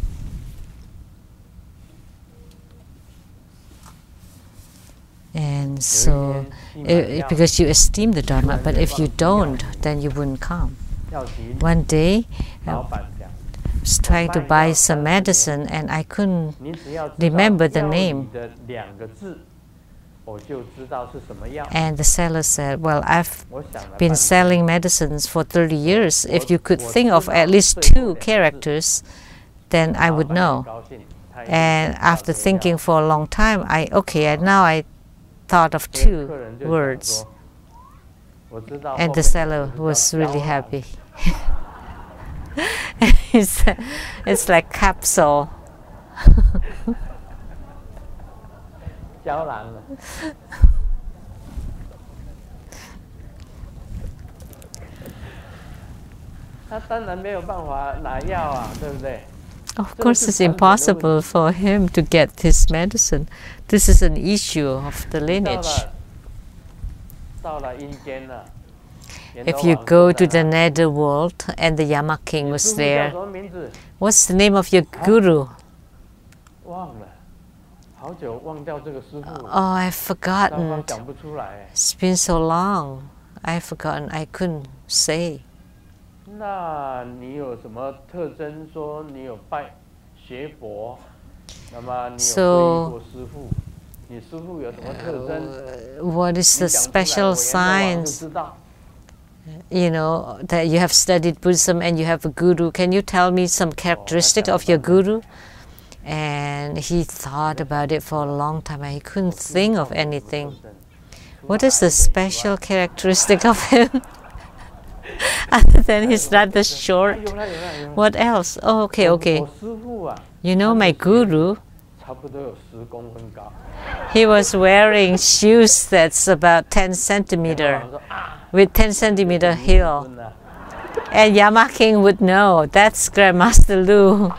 And so, uh, because you esteem the Dharma, but if you don't, then you wouldn't come. 药局 One day, 老 I 板讲， was trying to buy some medicine and I couldn't 你只要知道 remember the 药 name. 里的两个字，我就知道是什么药。 And the seller said, well, I've 我想了 been 半天 selling medicines for thirty years. If you could think of at least two characters, then I would 老板 know. 很高兴，他一定 And 知道 after 这个药 thinking for a long time, I, okay, and now I thought of 这个 two 客人就讲 words. 说，我知道 And 后 the 面 seller 就知道 was really 胶囊 happy. He said, it's like capsule. 胶囊了。他当然没有办法拿药啊，对不对？ Of course, it's impossible for him to get this medicine. This is an issue of the 到 lineage. 了，到了阴间了。 If you go to the nether world and the Yama King 你 was 师父叫 there, 什么名字？ what's the name of your guru? 忘了，好久忘掉这个师傅， Oh, I've 刚 forgotten. 刚想不出来。 It's been so long. I've forgotten. I couldn't say. 那你有什么特征？说你有拜学佛，那么你有 So- 皈依过师父？你师父有什么特征？ What is 你 the 讲出来， special 我阎罗王就 signs, 知道。 you know, that you have studied Buddhism and you have a guru? Can you tell me some characteristic of your guru? And he thought about it for a long time and he couldn't think of anything. What is the special characteristic of him? Other than he's rather short. 有了有了有了。 What else? Oh, okay, 我 okay. 我师父啊， You know my guru, 差不多有十公分高。 he was wearing shoes that's about ten 阎罗 centimeter 王说啊， with ten centimeter 这是 heel. 师尊啊 And Yama King would know. That's Grandmaster Lu.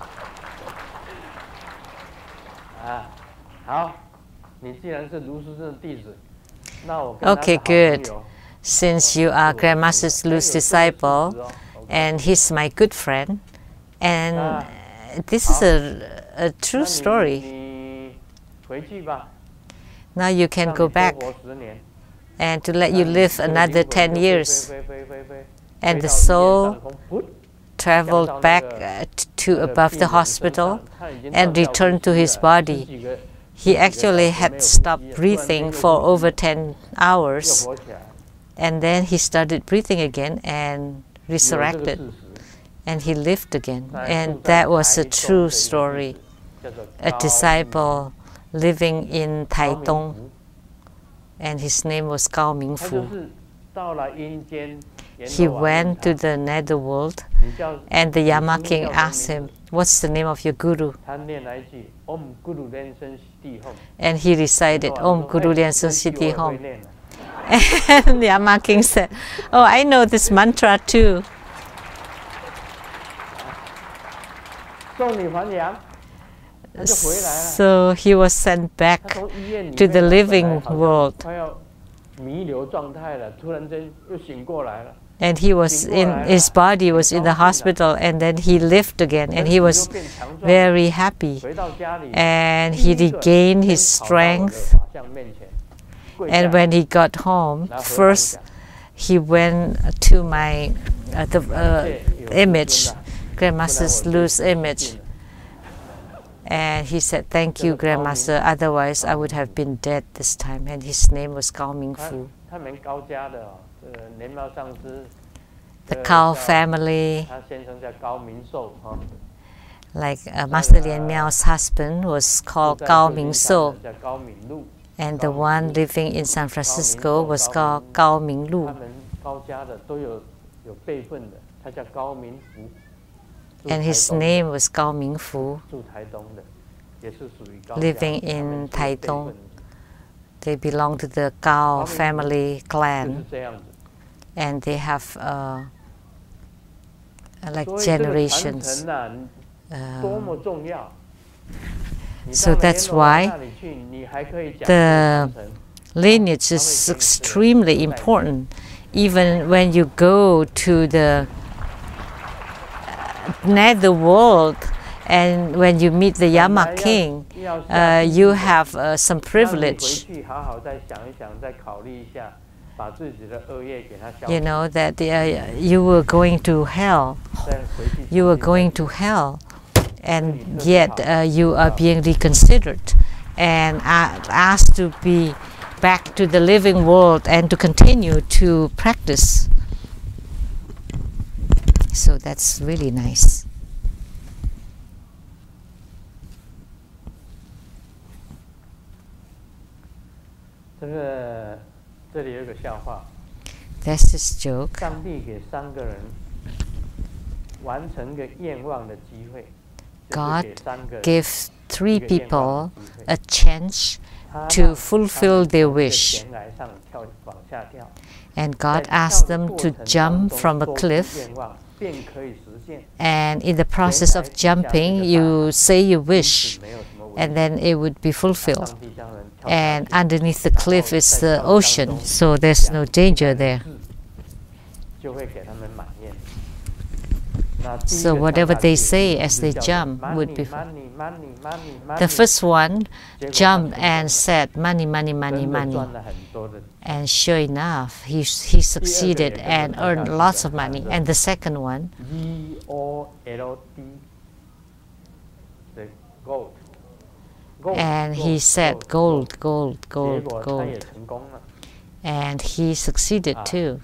啊，好，你既然是卢师尊的弟子，那我跟他 Okay, 是好朋 good. 友。 Since you are Grandmaster Lu's disciple, and he's my good friend, and Ah. this is a, a true 那你 story. 你回去吧， Now you can 让 go 你 back 多活十年， and to let you 让你 live 这个 another 灵魂 ten 就飞 years. 飞飞飞飞 And 飞 the 到医院 soul 上空噗 traveled back uh, t- to above the hospital and returned to his body. He actually had stopped breathing for over ten hours, and then he started breathing again and resurrected, and he lived again. And that was a true story. A disciple living in Taitung, and his name was Gao 他就 Mingfu. 是到了阴间，阎 He 罗王问 went to 他 the netherworld, 你叫 and the 你 Yama 师父 King 叫什么 asked 名 him, 字 "What's the name of your guru?" 他念了一句 Om Guru Len Sen Siti Hom， And he recited 阎罗王 Om 说 Guru 哎 Lian 这 Sun 句 Siti 我也会 Hom. 念了 And the Yama King said, "Oh, I know this mantra too." 送你还阳， So he was sent back to the living world. And he was in, his body was in the hospital, and then he lived again, and he was very happy. And he regained his strength. And when he got home, first he went to my uh, the uh, image, Grandmaster Lu's image. And he said, "Thank you, Grandmaster, otherwise I would have been dead this time." And his name was Gao Mingfu. The Gao family, like uh, Master Lian Miao's husband was called Gao Mingso, and the one living in San Francisco was called Gao Minglu. And his name was Gao Mingfu, living in Taitung. They belong to the Gao family clan, and they have uh, like generations. Uh, so that's why the lineage is extremely important. Even when you go to the nether world, and when you meet the Yama king, uh, you have uh, some privilege. You know that uh, you were going to hell. You were going to hell, and yet uh, you are being reconsidered and asked to be back to the living world and to continue to practice. So that's really nice. There's this joke. God gave three people a chance to fulfill their wish. And God asked them to jump from a cliff. And in the process of jumping, you say your wish, and then it would be fulfilled. And underneath the cliff is the ocean, so there's no danger there. So whatever they say as they jump would be. The first one jumped and said, "Money, money, money, money." And sure enough, he, he succeeded and earned lots of money. And the second one, and he said, "Gold, gold, gold, gold." And he succeeded too.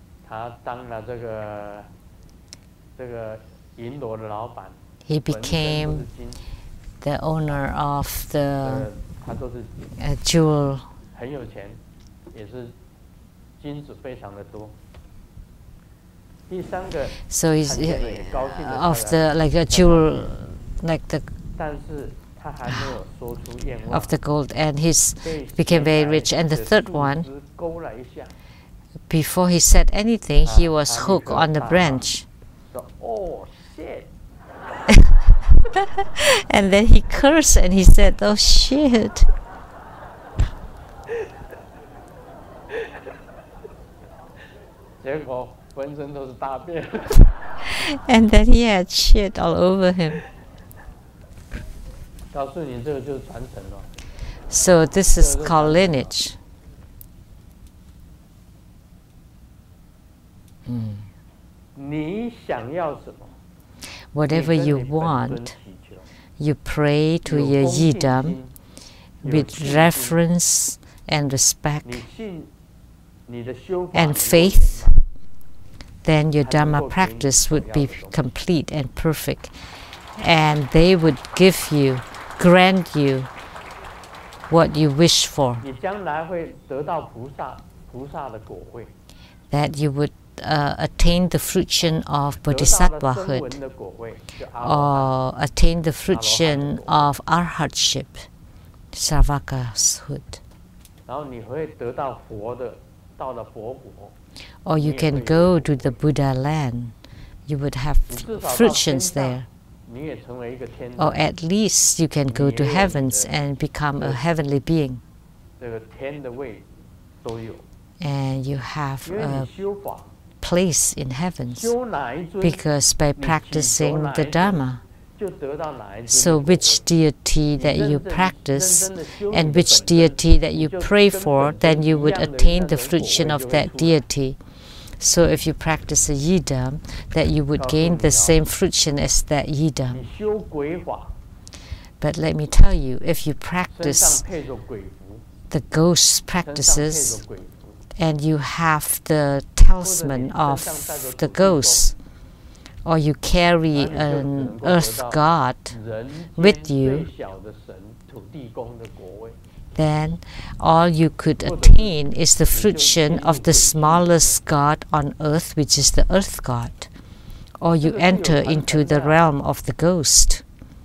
He became the owner of the uh, jewel. So he's uh, of the like a jewel, like the of the gold, and he's became very rich. And the third one, before he said anything, he was hooked on the branch. Oh shit! And then he cursed and he said, "Oh shit!" And then he had shit all over him. So this is called lineage. Mm. Whatever you want, you pray to your yidam with reverence and respect and faith, then your Dharma practice would be complete and perfect, and they would give you, grant you what you wish for. That you would uh, attain the fruition of bodhisattvahood, or attain the fruition of arhatship, sarvakahood. Or you can go to the Buddha land. You would have fruitions there. or at least you can go to heavens and become a heavenly being. And you have a place in heavens because by practicing the Dharma. So which deity that you practice and which deity that you pray for, then you would attain the fruition of that deity. So if you practice a yidam, that you would gain the same fruition as that yidam. But let me tell you, if you practice the ghost practices and you have the talisman of the ghost, or you carry an earth god with you, then all you could attain is the fruition of the smallest god on earth, which is the earth god. Or you enter into the realm of the ghost.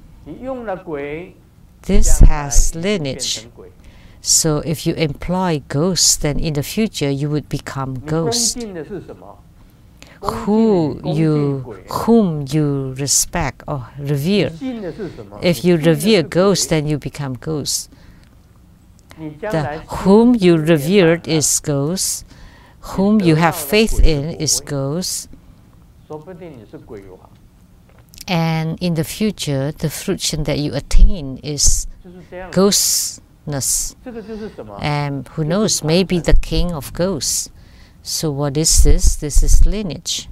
This has lineage. So if you employ ghosts, then in the future you would become ghost. Who you, whom you respect or revere. If you revere ghosts, then you become ghosts. The whom you revered is ghosts. Whom you have faith in is ghosts. And in the future, the fruition that you attain is ghostness. And who knows, maybe the king of ghosts. So what is this? This is lineage.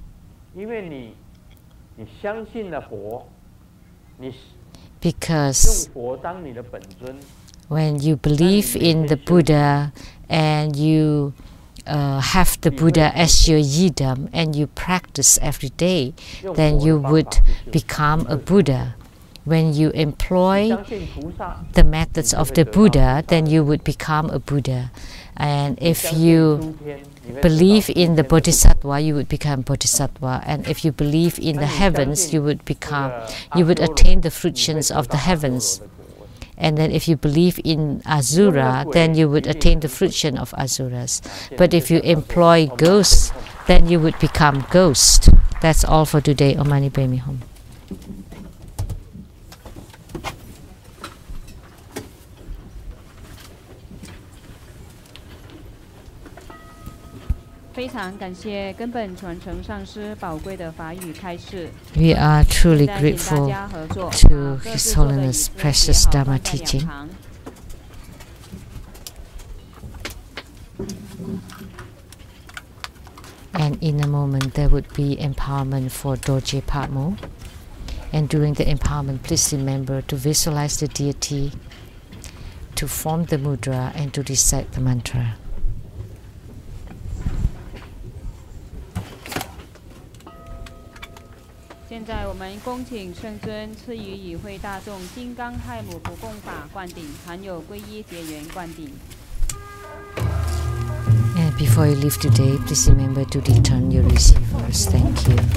Because when you believe in the Buddha and you uh, have the Buddha as your yidam and you practice every day, then you would become a Buddha. When you employ the methods of the Buddha, then you would become a Buddha. And if you believe in the Bodhisattva, you would become Bodhisattva. And if you believe in the heavens, you would become, you would attain the fruitions of the heavens. And then if you believe in Asura, then you would attain the fruition of Asuras. But if you employ ghosts, then you would become ghost. That's all for today. Om Mani Padme Hum. 非常感谢根本传承上师宝贵的法语开示。 We are truly grateful to His Holiness' precious Dharma teaching. And in a moment there would be empowerment for Dorje Patmo. And during the empowerment, please remember to visualize the deity, to form the mudra, and to recite the mantra. 现在我们恭请圣尊赐予与会大众金刚亥母不共法灌顶，含有皈依结缘灌顶。 And before you leave today, please remember to return your receivers. Thank you.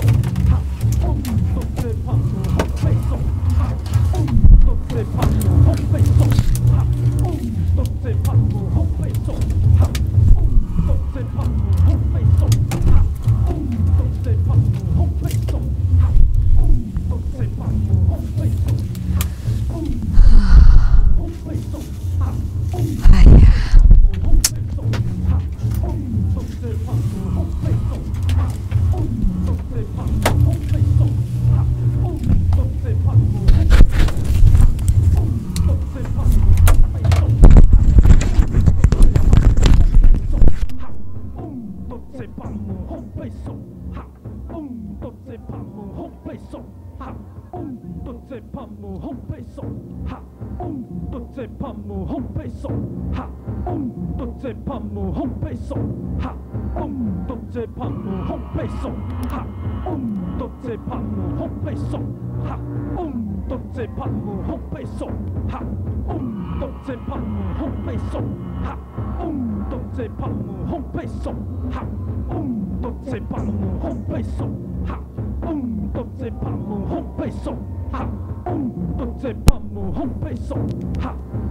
Ha!